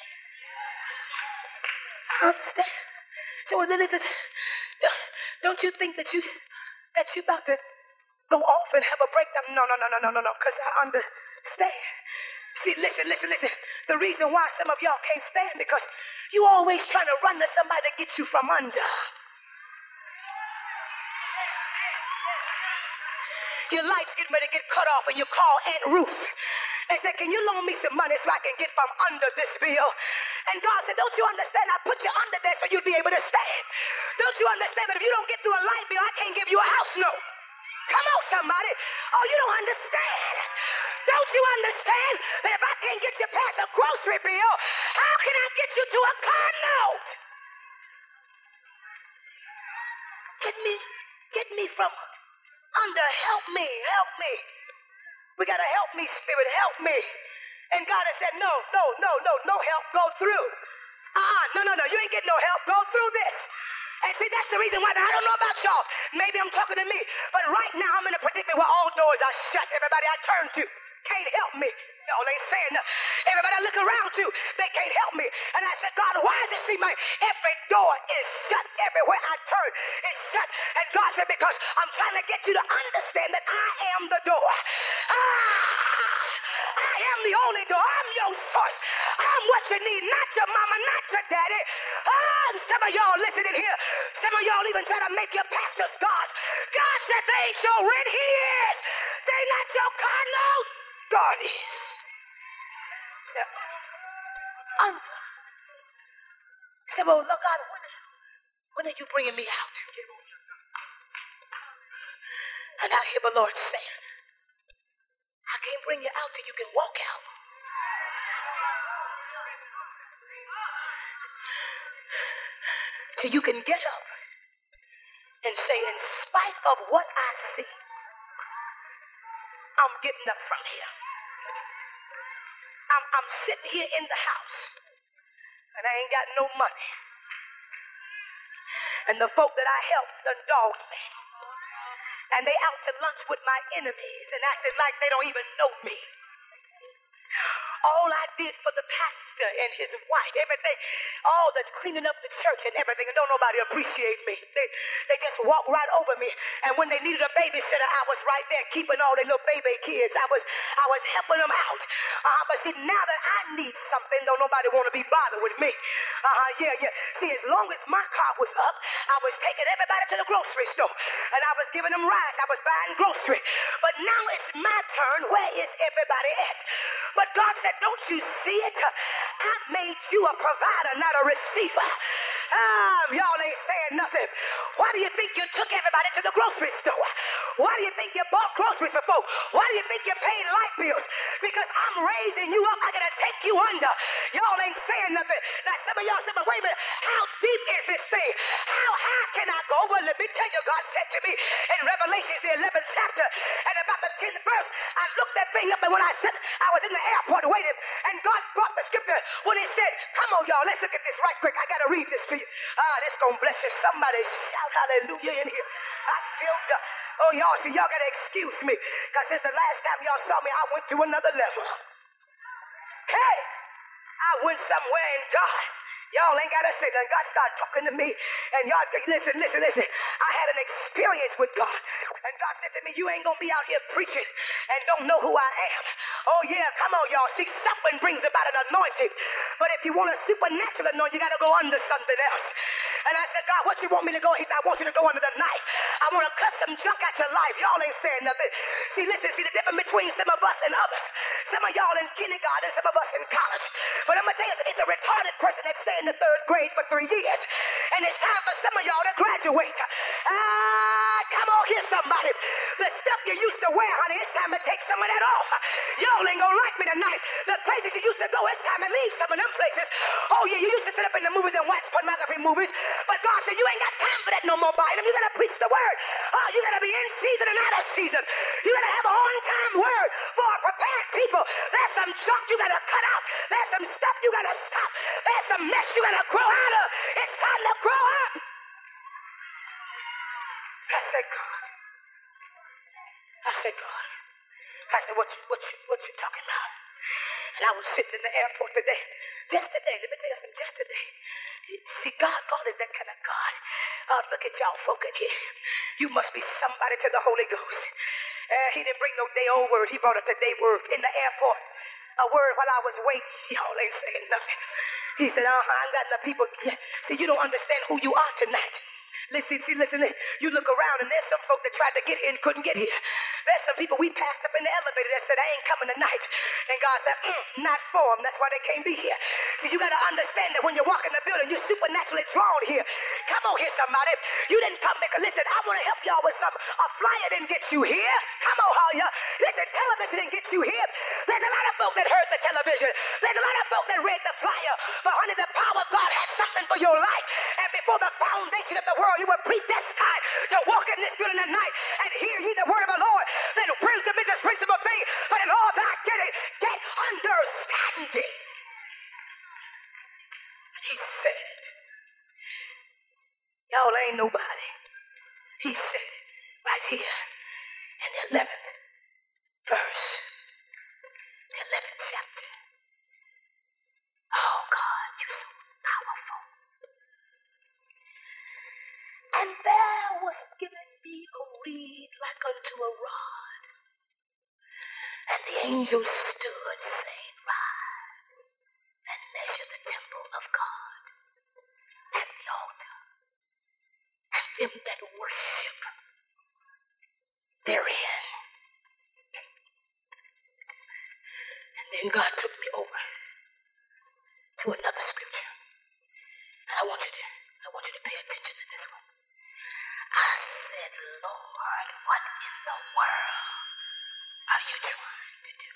I understand. So, well, listen, don't you think that you that you about to go off and have a breakdown? No, no, no, no, no, no, no, because I understand. See, listen, listen, listen. The reason why some of y'all can't stand because you always trying to run to somebody to get you from under. Your lights getting ready to get cut off and you call Aunt Ruth and say, can you loan me some money so I can get from under this bill? And God said, don't you understand? I put you under there so you'll be able to stand. Don't you understand that if you don't get through a light bill, I can't give you a house note? Come on, somebody. Oh, you don't understand. Don't you understand that if I can't get you past a grocery bill, how can I get you to a car note? Get me, get me from under. Help me, help me. We got to help me, Spirit, help me. And God has said, no, no, no, no, no help, go through. Uh-uh, no, no, no, you ain't getting no help, go through this. And see, that's the reason why, I don't know about y'all, maybe I'm talking to me, but right now I'm in a predicament where all doors are shut. Everybody I turn to can't help me. Y'all ain't saying nothing. Everybody I look around to, they can't help me. And I said, God, why does it seem like every door is shut? Everywhere I turn, it's shut. And God said, because I'm trying to get you to understand that I am the door. Ah! I am the only door. I'm your source. I'm what you need, not your mama, not your daddy. Ah, and some of y'all listening here, some of y'all even try to make your pastors God. God said they ain't your rent. He is. They not your car note. God is. Um, say, well, look, God, when, when are you bringing me out? And I hear the Lord saying, I can't bring you out till you can walk out. Till you can get up and say, in spite of what I see, I'm getting up from here. I'm, I'm sitting here in the house, and I ain't got no money. And the folk that I helped done dogged me. And they out to lunch with my enemies and acting like they don't even know me. All I did for the pastor and his wife, everything, all the cleaning up the church and everything, and don't nobody appreciate me. They they just walk right over me. And when they needed a babysitter, I was right there keeping all their little baby kids. I was I was helping them out. Uh, but see, now that I need something, don't nobody want to be bothered with me. Uh-huh, yeah, yeah. See, as long as my car was up, I was taking everybody to the grocery store. And I was giving them rides. I was buying groceries. But now it's my turn. Where is everybody at? But God said, don't you see it? I made you a provider, not a receiver. Um, y'all ain't saying nothing. Why do you think you took everybody to the grocery store? Why do you think you bought groceries for folks? Why do you think you paid light bills? Because I'm raising you up. I gotta take you under. Y'all ain't saying nothing. Now some of y'all say, but wait a minute, how deep is this thing? How high can I go? Well, let me tell you, God said to me in Revelation, the eleventh chapter, and about the tenth verse, I looked that thing up, and when I said I was in the airport waiting, and God brought the scripture when he said, come on, y'all, let's look at this right quick. I gotta read this to you. Ah, this gonna bless you. Somebody shout hallelujah in here. I feel God. Oh, y'all, see, y'all gotta excuse me, because since the last time y'all saw me, I went to another level. Hey, I went somewhere in God. Y'all ain't gotta say that. God started talking to me, and y'all say, listen, listen, listen. I had an experience with God, and God said to me, you ain't gonna be out here preaching and don't know who I am. Oh yeah, come on, y'all. See, something brings about an anointing, but if you want a supernatural anointing, you gotta go under something else. And I said, God, what you want me to go? He said, I want you to go under the knife. I want to cut some junk out your life. Y'all ain't saying nothing. See, listen, see the difference between some of us and others. Some of y'all in kindergarten, some of us in college. But I'm going to tell you, it's a retarded person that stayed in the third grade for three years. And it's time for some of y'all to graduate. Ah, come on here, somebody. The stuff you used to wear, honey, it's time to take some of that off. Y'all ain't going to like me tonight. The places you used to go, it's time to leave some of them places. Oh, yeah, you used to sit up in the movies and watch pornography movies. But God said, you ain't got time for that no more, Biden. You got to preach the word. Oh, you got to be in season and out of season. You got to have an on-time word for a prepared people. There's some junk you got to cut out. There's some stuff you got to stop. There's some mess you got to grow out of. It's time to grow up. I said, God. I said, God. I said, what you, what you, what you talking about? And I was sitting in the airport today. Yesterday, let me tell you something, yesterday. See, God, God is that kind of God. Oh, look at y'all folk in here. You must be somebody to the Holy Ghost. Uh, he didn't bring no day old word. He brought us a day word in the airport. A word while I was waiting. Y'all ain't saying nothing. He said, uh-huh, I got enough people. See, you don't understand who you are tonight. Listen, see, listen, listen. You look around and there's some folk that tried to get here and couldn't get here. There's some people we passed up in the elevator that said, I ain't coming tonight. And God said, mm, not for them. That's why they can't be here. See, you got to understand that when you walk in the building, you're supernaturally drawn here. Come on here, somebody. You didn't come because, listen, I want to help y'all with something. A flyer didn't get you here. Come on, how you? Listen, television didn't get you here. There's a lot of folk that heard the television. There's a lot of folk that read the flyer. But, honey, the power of God has something for your life. And before the foundation of the world, you were predestined to walk in this building tonight and hear ye the word of the Lord. Then wisdom is this principal thing, but in all that get it, get understanding. He said, y'all ain't nobody. He said right here in the eleventh verse, the eleventh chapter. Oh God, you're so powerful. And there was given me a reed like unto a rod. And the angel stood, saying, rise and them that worship therein. And then God took me over to another scripture. And I want you to, I want you to pay attention to this one. I said, Lord, what in the world are you trying to do?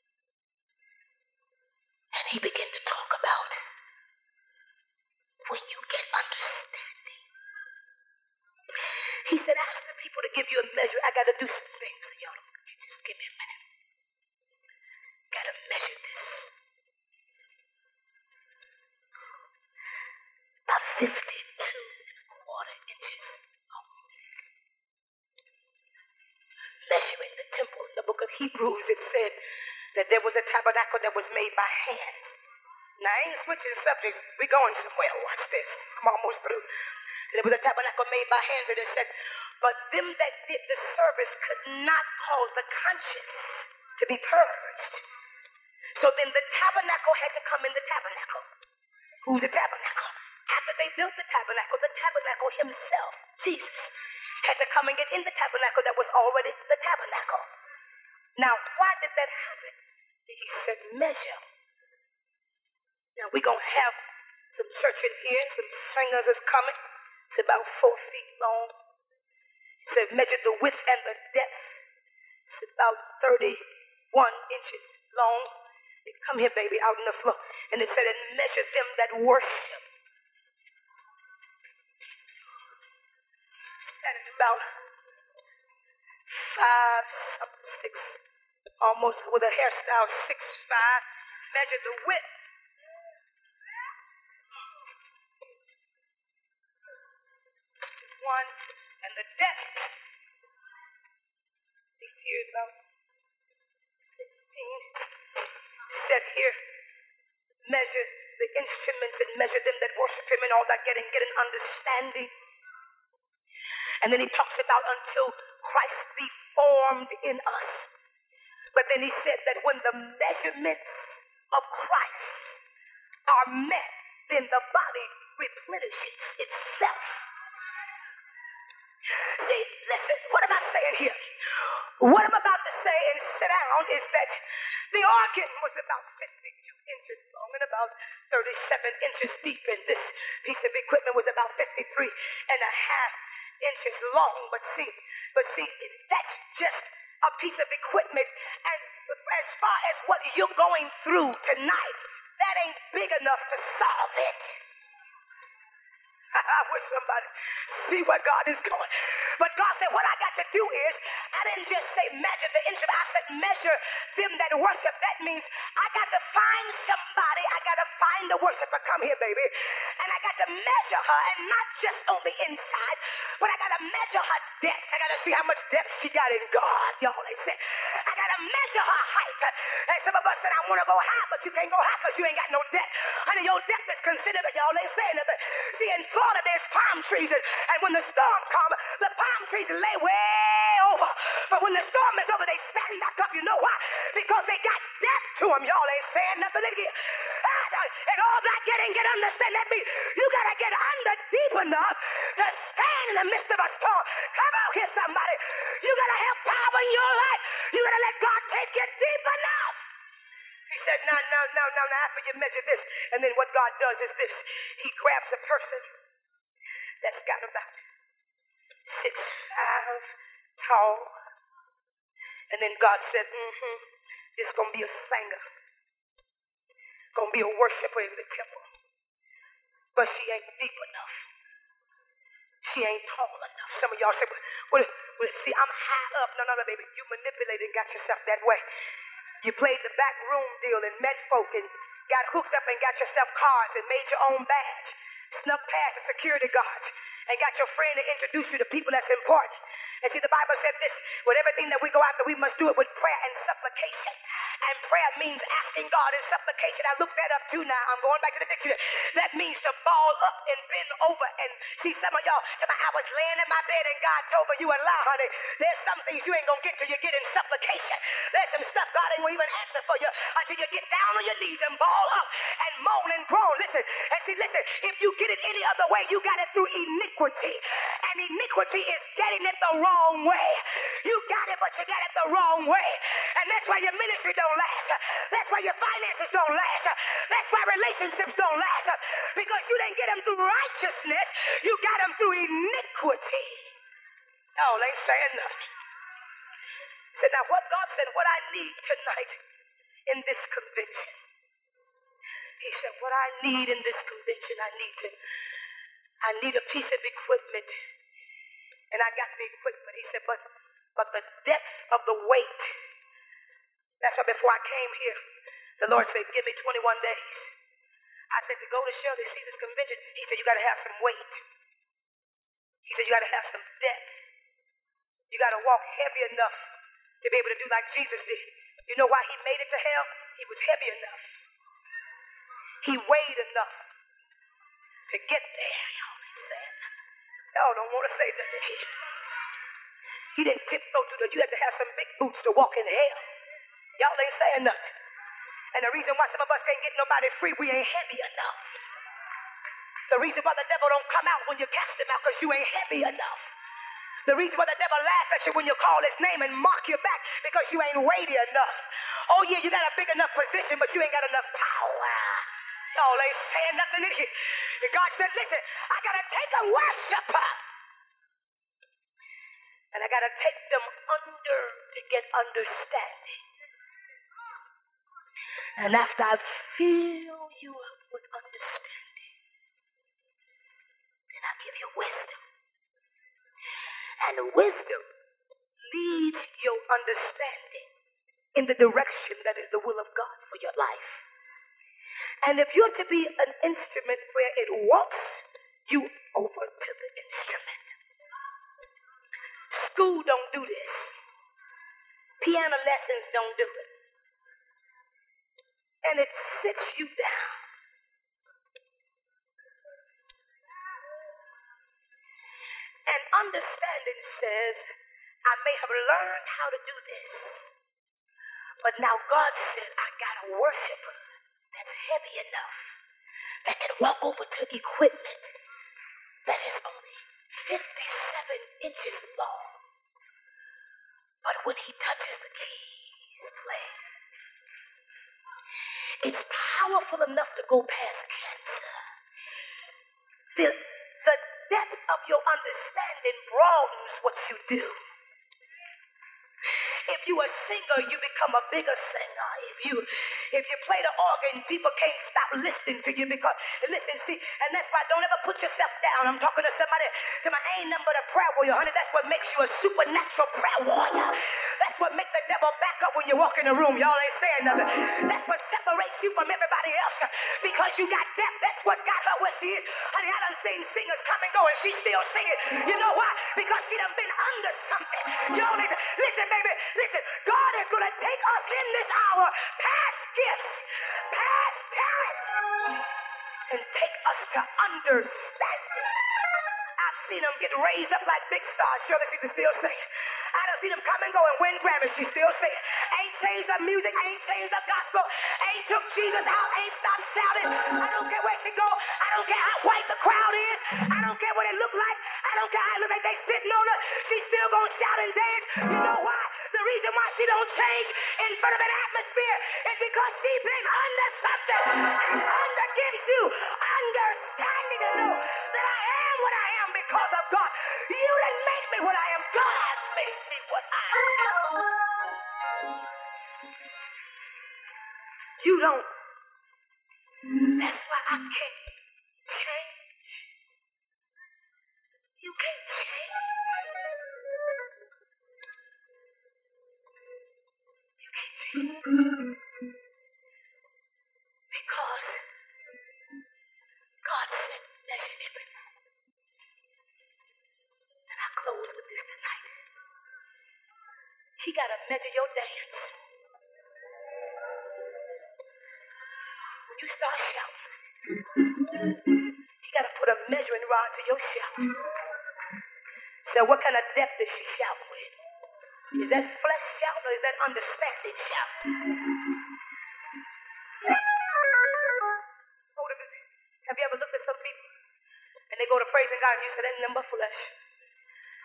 And he began to talk about when you get understanding. He said, ask the people to give you a measure. I got to do some things. Y'all, just give me a minute. Got to measure this. About fifty-two and a quarter inches long. Measuring the temple. In the book of Hebrews, it said that there was a tabernacle that was made by hand. Now, I ain't switching subjects. We're going somewhere. Watch this. I'm almost through. There was a tabernacle made by hands, and it said, but them that did the service could not cause the conscience to be purged. So then the tabernacle had to come in the tabernacle. Who's the tabernacle? After they built the tabernacle, the tabernacle himself, Jesus, had to come and get in the tabernacle that was already the tabernacle. Now, why did that happen? He said, measure. Now, we're going to have some church in here. Some singers is coming. It's about four feet long. It said, measure the width and the depth. It's about thirty-one inches long. It come here, baby, out on the floor. And it said, and measure them that worship. That is about five, six, almost with a hairstyle, six, five. Measure the width. One, and the depth. These here is about fifteen. Set here, measure the instruments and measure them that worship him and all that, getting get an understanding. And then he talks about until Christ be formed in us. But then he said that when the measurements of Christ are met, then the body replenishes itself. See, listen, what am I saying here? What I'm about to say and sit down is that the organ was about fifty-two inches long and about thirty-seven inches deep, and this piece of equipment was about fifty-three and a half inches long. But see, but see, that's just a piece of equipment, and as far as what you're going through tonight, that ain't big enough to solve it. I wish somebody see where God is going. But God said, what I got to do is, I didn't just say measure the instrument. I said measure them that worship. That means I got to find somebody. I got to find the worshiper. Come here, baby. And I got to measure her, and not just on the inside, but I got to measure her depth. I got to see how much depth she got in God. Y'all, they said, I got to measure her height. And some of us said, I want to go high, but you can't go high because you ain't got no depth. Honey, your depth is considered, y'all ain't saying nothing. See, in Florida, there's palm trees, and, and when the storm comes, the palm trees lay way over. But when the storm is over, they stand back up. You know why? Because they got depth to them. Y'all ain't saying nothing again. And all that getting, get understand. That means you got to get under deep enough to stand in the midst of a storm. Come out here, somebody. You got to have power in your life. You got to let God take you deep enough. He said, now, now, now, now, now, after you measure this, and then what God does is this. He grabs a person that's got about six, five, tall. And then God said, mm-hmm, this is going to be a singer. Going to be a worshiper in the temple. But she ain't deep enough. She ain't tall enough. Some of y'all say, well, well, see, I'm high up. No, no, no, baby. You manipulated and got yourself that way. You played the back room deal and met folk and got hooked up and got yourself cards and made your own badge. Snuck past the security guards and got your friend to introduce you to people that's important. And see, the Bible said this, with everything that we go after, we must do it with prayer and supplication. And prayer means asking God in supplication. I looked that up too now. I'm going back to the dictionary. That means to ball up and bend over. And see, some of y'all, I was laying in my bed and God told me, you and lie, honey. There's some things you ain't going to get till you get in supplication. There's some stuff God ain't going to even answer for you until you get down on your knees and ball up and moan and groan. Listen, and see, listen, if you get it any other way, you got it through iniquity. And And iniquity is getting it the wrong way. You got it, but you got it the wrong way. And that's why your ministry don't last. That's why your finances don't last. That's why relationships don't last. Because you didn't get them through righteousness. You got them through iniquity. Oh, they ain't saying nothing. So now what God said, what I need tonight in this convention. He said, what I need in this convention, I need to, I need a piece of equipment. And I got the equipment. He said, but, but the depth of the weight. That's why before I came here, the Lord said, give me twenty-one days. I said, to go to Shirley Caesar's convention, he said, you got to have some weight. He said, you got to have some depth. You got to walk heavy enough to be able to do like Jesus did. You know why he made it to hell? He was heavy enough. He weighed enough to get there. Y'all ain't saying nothing. Y'all don't want to say nothing here. He didn't tiptoe to the, you have to have some big boots to walk in hell. Y'all ain't saying nothing. And the reason why some of us can't get nobody free, we ain't heavy enough. The reason why the devil don't come out when you cast him out, because you ain't heavy enough. The reason why the devil laughs at you when you call his name and mock you back, because you ain't weighty enough. Oh yeah, you got a big enough position, but you ain't got enough power. Y'all ain't saying nothing in here. And God said, listen, I got to take a worshiper. And I got to take them under to get understanding. And after I fill you up with understanding, then I give you wisdom. And wisdom leads your understanding in the direction that is the will of God for your life. And if you're to be an instrument where it walks you over to the instrument. School don't do this. Piano lessons don't do it. And it sits you down. And understanding says, I may have learned how to do this, but now God said, I got a worshiper that's heavy enough that can walk over to equipment that is only fifty-seven inches long. But when he touches the keys, play. It's powerful enough to go past cancer. The, the depth of your understanding broadens what you do. If you a singer, you become a bigger singer. If you if you play the organ, people can't stop listening to you because listen, see, and that's why don't ever put yourself down. I'm talking to somebody, to my ain't number a prayer warrior, honey. That's what makes you a supernatural prayer warrior. That's what makes the devil back up when you walk in the room. Y'all ain't saying nothing. That's what separates you from everybody else because you got depth. That's what got her where she is. Honey, I done seen singers come and go and she's still singing. You know why? Because she done been under something. Y'all listen, listen, baby, listen. God is going to take us in this hour past gifts, past talents, and take us to understanding. I've seen them get raised up like big stars. Surely she can still sing. I done seen them come and go and win Grammys. She still sing. Ain't changed the music, ain't changed the gospel, ain't took Jesus out, ain't stopped shouting. I don't care where she go. I don't care how white the crowd is. I don't care what it look like. I don't care how it look like they sitting on her. She's still gonna shout and dance. You know why? The reason why she don't change in front of an atmosphere is because she been under something. And under gives you understanding to know that I am what I am because of God. You didn't make me what I am. God made me what I am. You don't. That's why I can't change. You can't change. You can't change. Because God said that's everything. And I close with this tonight. He got to measure your dance. You start shouting. He got to put a measuring rod to your shout. So what kind of depth does she shout with? Is that flesh shout or is that understanding shout? Hold a minute. Have you ever looked at some people and they go to praising God and you say, that's nothing but flesh.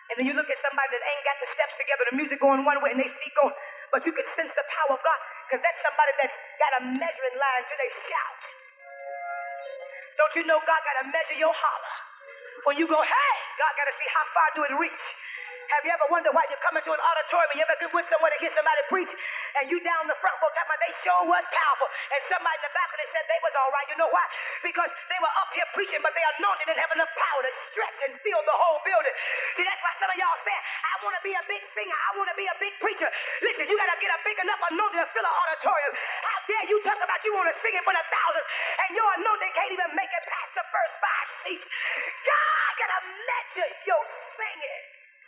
And then you look at somebody that ain't got the steps together, the music going one way and they speak going, but you can sense the power of God because that's somebody that's got a measuring line till they shout. Don't you know God got to measure your holler? When you go, hey, God got to see how far do it reach. Have you ever wondered why you come into an auditorium and you ever get with somewhere to hear somebody preach and you down the front for talking about they sure was powerful and somebody in the balcony said they was all right. You know why? Because they were up here preaching but they anointed and have enough power to stretch and fill the whole building. See, that's why some of y'all say, I want to be a big singer. I want to be a big preacher. Listen, you got to get a big enough anointing to fill an auditorium. How dare you talk about you want to sing it for the thousands and your anointing can't even make it past the first five seats. God got to measure your singing.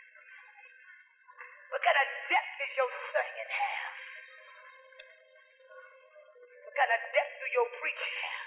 What kind of depth is your singing have? What kind of depth do your preaching have?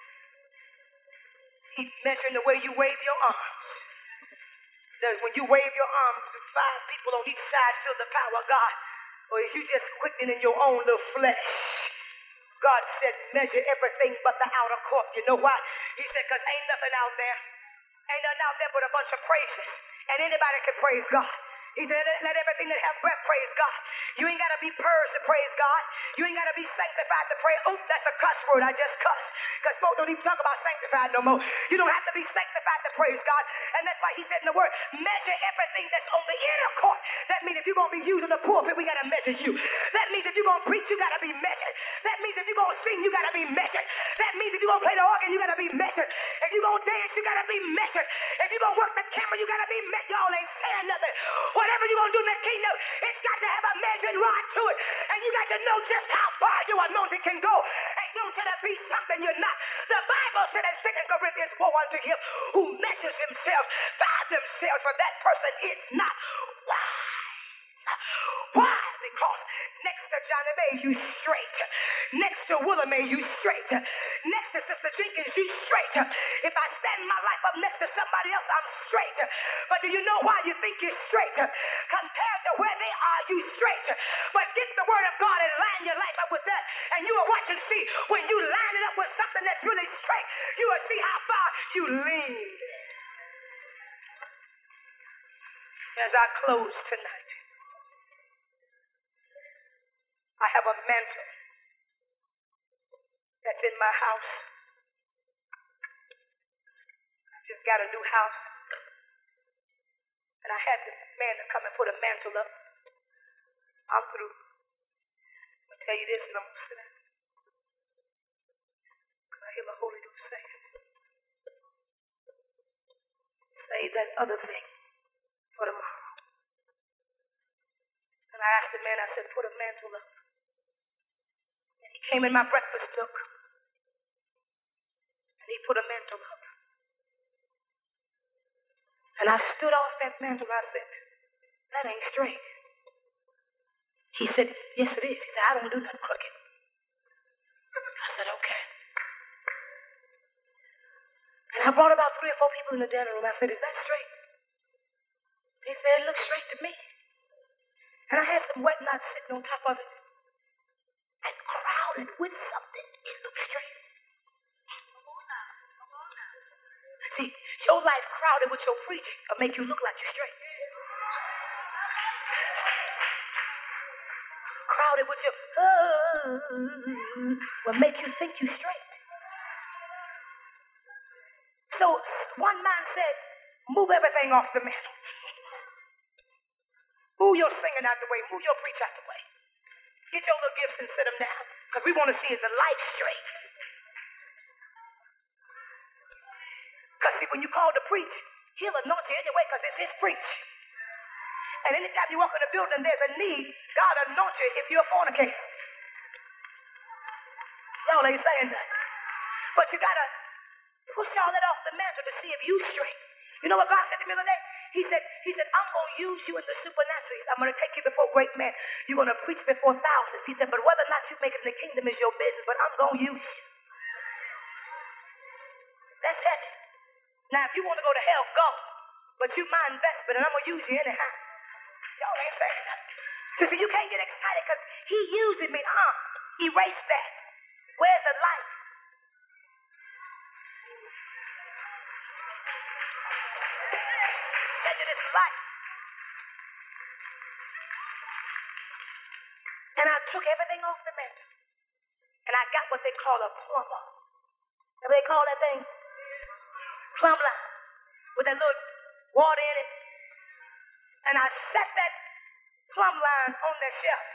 He's measuring the way you wave your arms. Because when you wave your arms to five people on each side feel the power of God, or is you just quickening your own little flesh? God said measure everything but the outer court. You know why? He said because ain't nothing out there. Ain't nothing out there but a bunch of praises. And anybody can praise God. He said, let everything that have breath praise God. You ain't got to be purged to praise God. You ain't got to be sanctified to pray. Oops, that's a cuss word. I just cussed. Because folks don't even talk about sanctified no more. You don't have to be sanctified to praise God. And that's why he said in the word, measure everything that's on the inner court. That means if you're going to be using the pulpit, we got to measure you. That means if you're going to preach, you got to be measured. That means if you're going to sing, you got to be measured. That means if you're going to play the organ, you got to be measured. If you're going to dance, you got to be measured. If you're going to work the camera, you got to be measured. Y'all ain't saying nothing. Whatever you're going to do in the kingdom, it's got to have a measuring rod to it. And you got to know just how far your anointing can go. And don't try to be something you're not. The Bible said in Second Corinthians four, unto him who measures himself by themselves, for that person is not wise. Why? Because next to Johnny May, you straight. Next to Willa May, you straight. Next to Sister Jenkins, you straight. If I stand my life up next to somebody else, I'm straight. But do you know why you think you're straight? Compared to where they are, you straight. But get the word of God and line your life up with that. And you will watch and see. When you line it up with something that's really straight, you will see how far you lean. As I close tonight, I have a mantle that's in my house. I just got a new house. And I had this man to come and put a mantle up. I'm through. I'm going to tell you this and I'm going to sit down. Because I hear the Holy Ghost saying, save that other thing for tomorrow. And I asked the man, I said, put a mantle up. And he came in my breakfast nook. And he put a mantle up. And I stood off that mantle. I said, that ain't straight. He said, yes, it is. He said, I don't do nothing crooked. I said, okay. And I brought about three or four people in the dining room. I said, is that straight? He said, it looks straight to me. And I had some wet knots sitting on top of it. And crowded with something. It looked straight. See, your life crowded with your preaching will make you look like you're straight. Crowded with your uh, will make you think you're straight. So one man said, move everything off the mantle. Move your singing out the way. Move your preach out the way. Get your little gifts and sit them down. Because we want to see is the life straight. Because see, when you call to preach, he'll anoint you anyway because it's his preach. And anytime you walk in a building, there's a need. God anoints you if you're a fornicator. Y'all ain't saying that. But you got to push all that off the mantle to see if you straight. You know what God said to me the other day? He said, he said, I'm going to use you in the supernatural. I'm going to take you before great men. You're going to preach before thousands. He said, but whether or not you make it in the kingdom is your business, but I'm going to use you. That's it. Now, if you want to go to hell, go. But you my investment, and I'm going to use you anyhow. Y'all ain't saying nothing. So see, you can't get excited because he using me. Uh, erase that. Where's the light? Measure this light. took everything off the mantle. And I got what they call a plumber. What they call that thing? Plumb line. With that little water in it. And I set that plumb line on the shelf.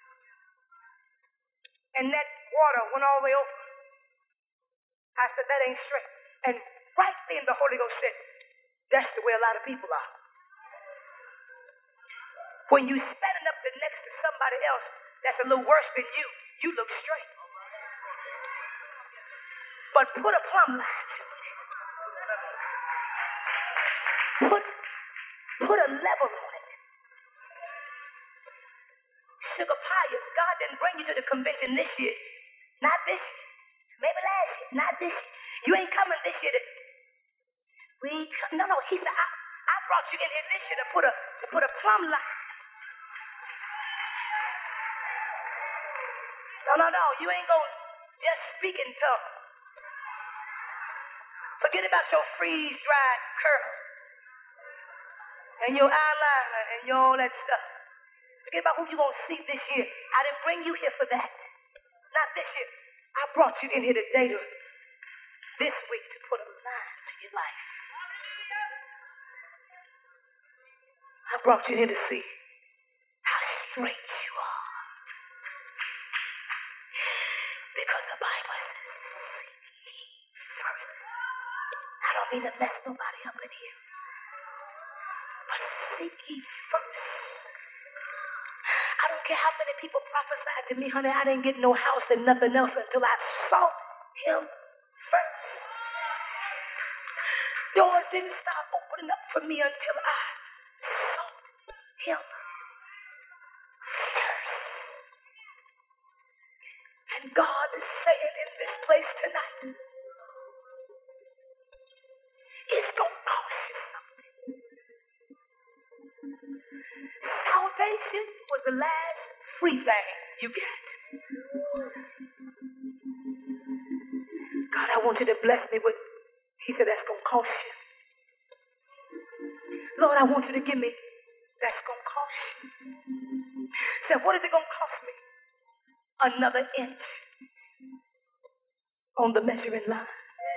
And that water went all the way over. I said, that ain't straight. And right then the Holy Ghost said, that's the way a lot of people are. When you standing up next to somebody else that's a little worse than you, you look straight. But put a plumb line to it. Put, put a level on it. Sugar Pius, God didn't bring you to the convention this year. Not this year. Maybe last year. Not this year. You ain't coming this year. To, we no no. He said I, I brought you in here this year to put a to put a plumb line. No no no. You ain't gonna just speak in tongues. Forget about your freeze dried curl and your eyeliner and your all that stuff. Forget about who you gonna see this year. I didn't bring you here for that. Not this year. I brought you in here today to this week to put a line to your life. I brought you here to see how straight you are. Because the Bible says, seek ye first. I don't mean to mess nobody up in here. But seek ye first. I don't care how many people prophesied to me, honey. I didn't get no house and nothing else until I saw him first. Doors didn't start opening up for me until I saw him first. And God is saying in this place tonight, it's going to cost you something. Salvation was the last free thing you got. God, I want you to bless me with, he said, that's going to cost you. Lord, I want you to give me, that's going to cost you. He said, what is it going to cost me? Another inch on the measuring line.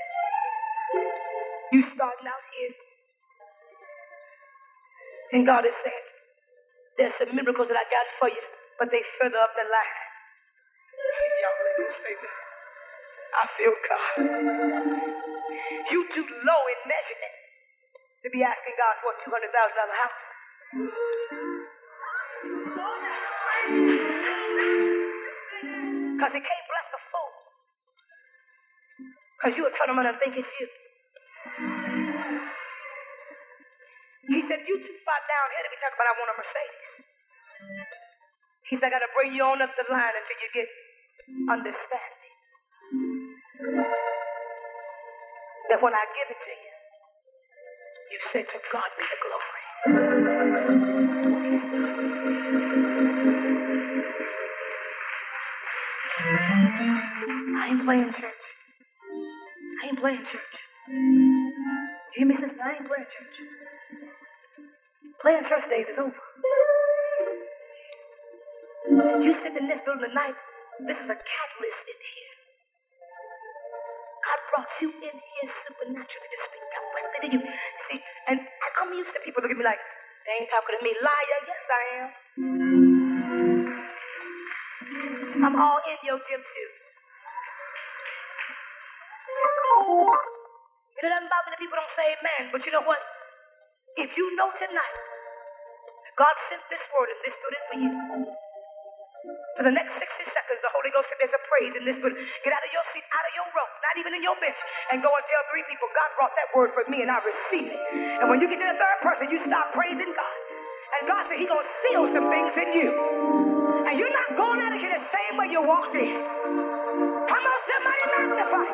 You starting out here. And God is saying, there's some miracles that I got for you, but they further up the line. Y'all let me say that. I feel God. You too low in measurement to be asking God for a two hundred thousand dollars house. Because he can't bless a fool. Because you will turn around and think it's you. He said, you too far down here to be talking about I want a Mercedes. He said, I got to bring you on up the line until you get understanding. That when I give it to you, you say to God be the glory. I ain't playing church. I ain't playing church. You hear me, sister? I ain't playing church. Playing church days is over. You sit in this building tonight, this is a catalyst in here. God brought you in here supernaturally to speak directly to you. See, and I'm used to people looking at me like, they ain't talking to me. Liar, yes I am. I'm all in your gym too. It doesn't bother the people don't say amen, but you know what? If you know tonight that God sent this word and this stood in for you, for the next sixty seconds, the Holy Ghost said there's a praise in this building. Get out of your seat, out of your row, not even in your bench, and go and tell three people, God brought that word for me and I received it. And when you get to the third person, you start praising God. And God said he's going to seal some things in you. And you're not going out of here the same way you walked in. Come on, somebody magnify.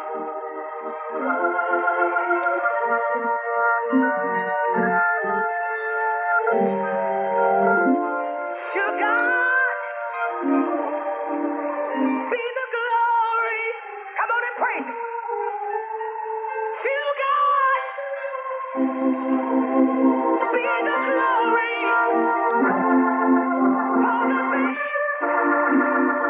To God be the glory. Come on and praise him. To God be the glory. For the things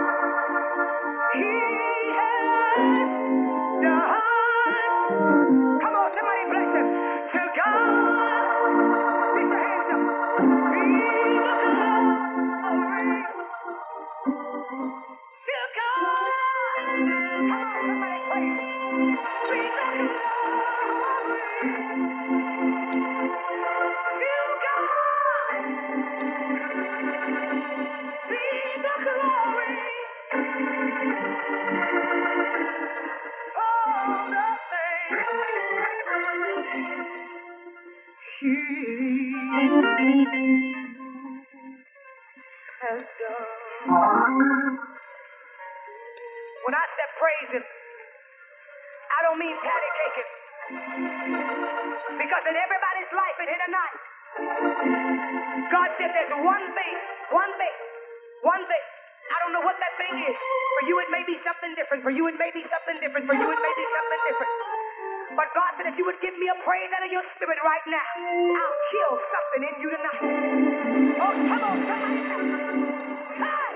has done. When I said praise him, I don't mean patty cake it. Because in everybody's life in here tonight, God said there's one thing, one thing, one thing. I don't know what that thing is. For you it may be something different. For you it may be something different. For you it may be something different. But God said if you would give me a praise out of your spirit right now, I'll kill something in you tonight. Oh, come on, somebody. Hey!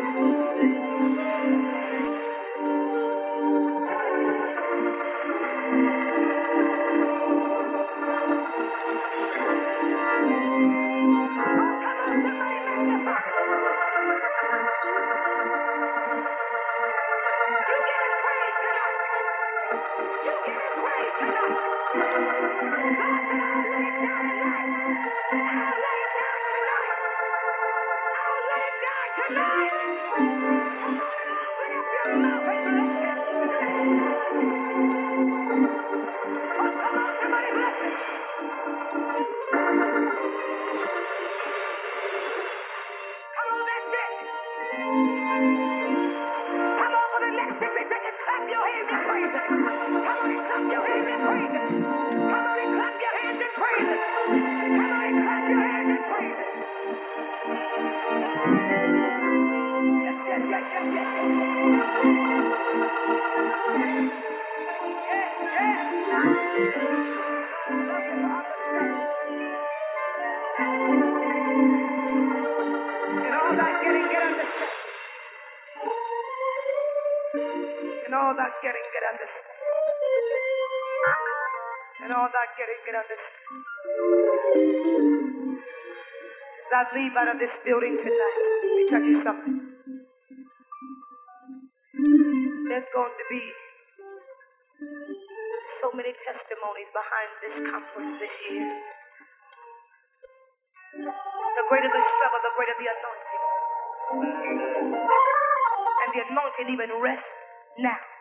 And all that getting, get understand. And all that getting, get understand. As I leave out of this building tonight, let me tell you something. There's going to be so many testimonies behind this conference this year. The greater the struggle, the greater the anointing. And the anointing even rests now.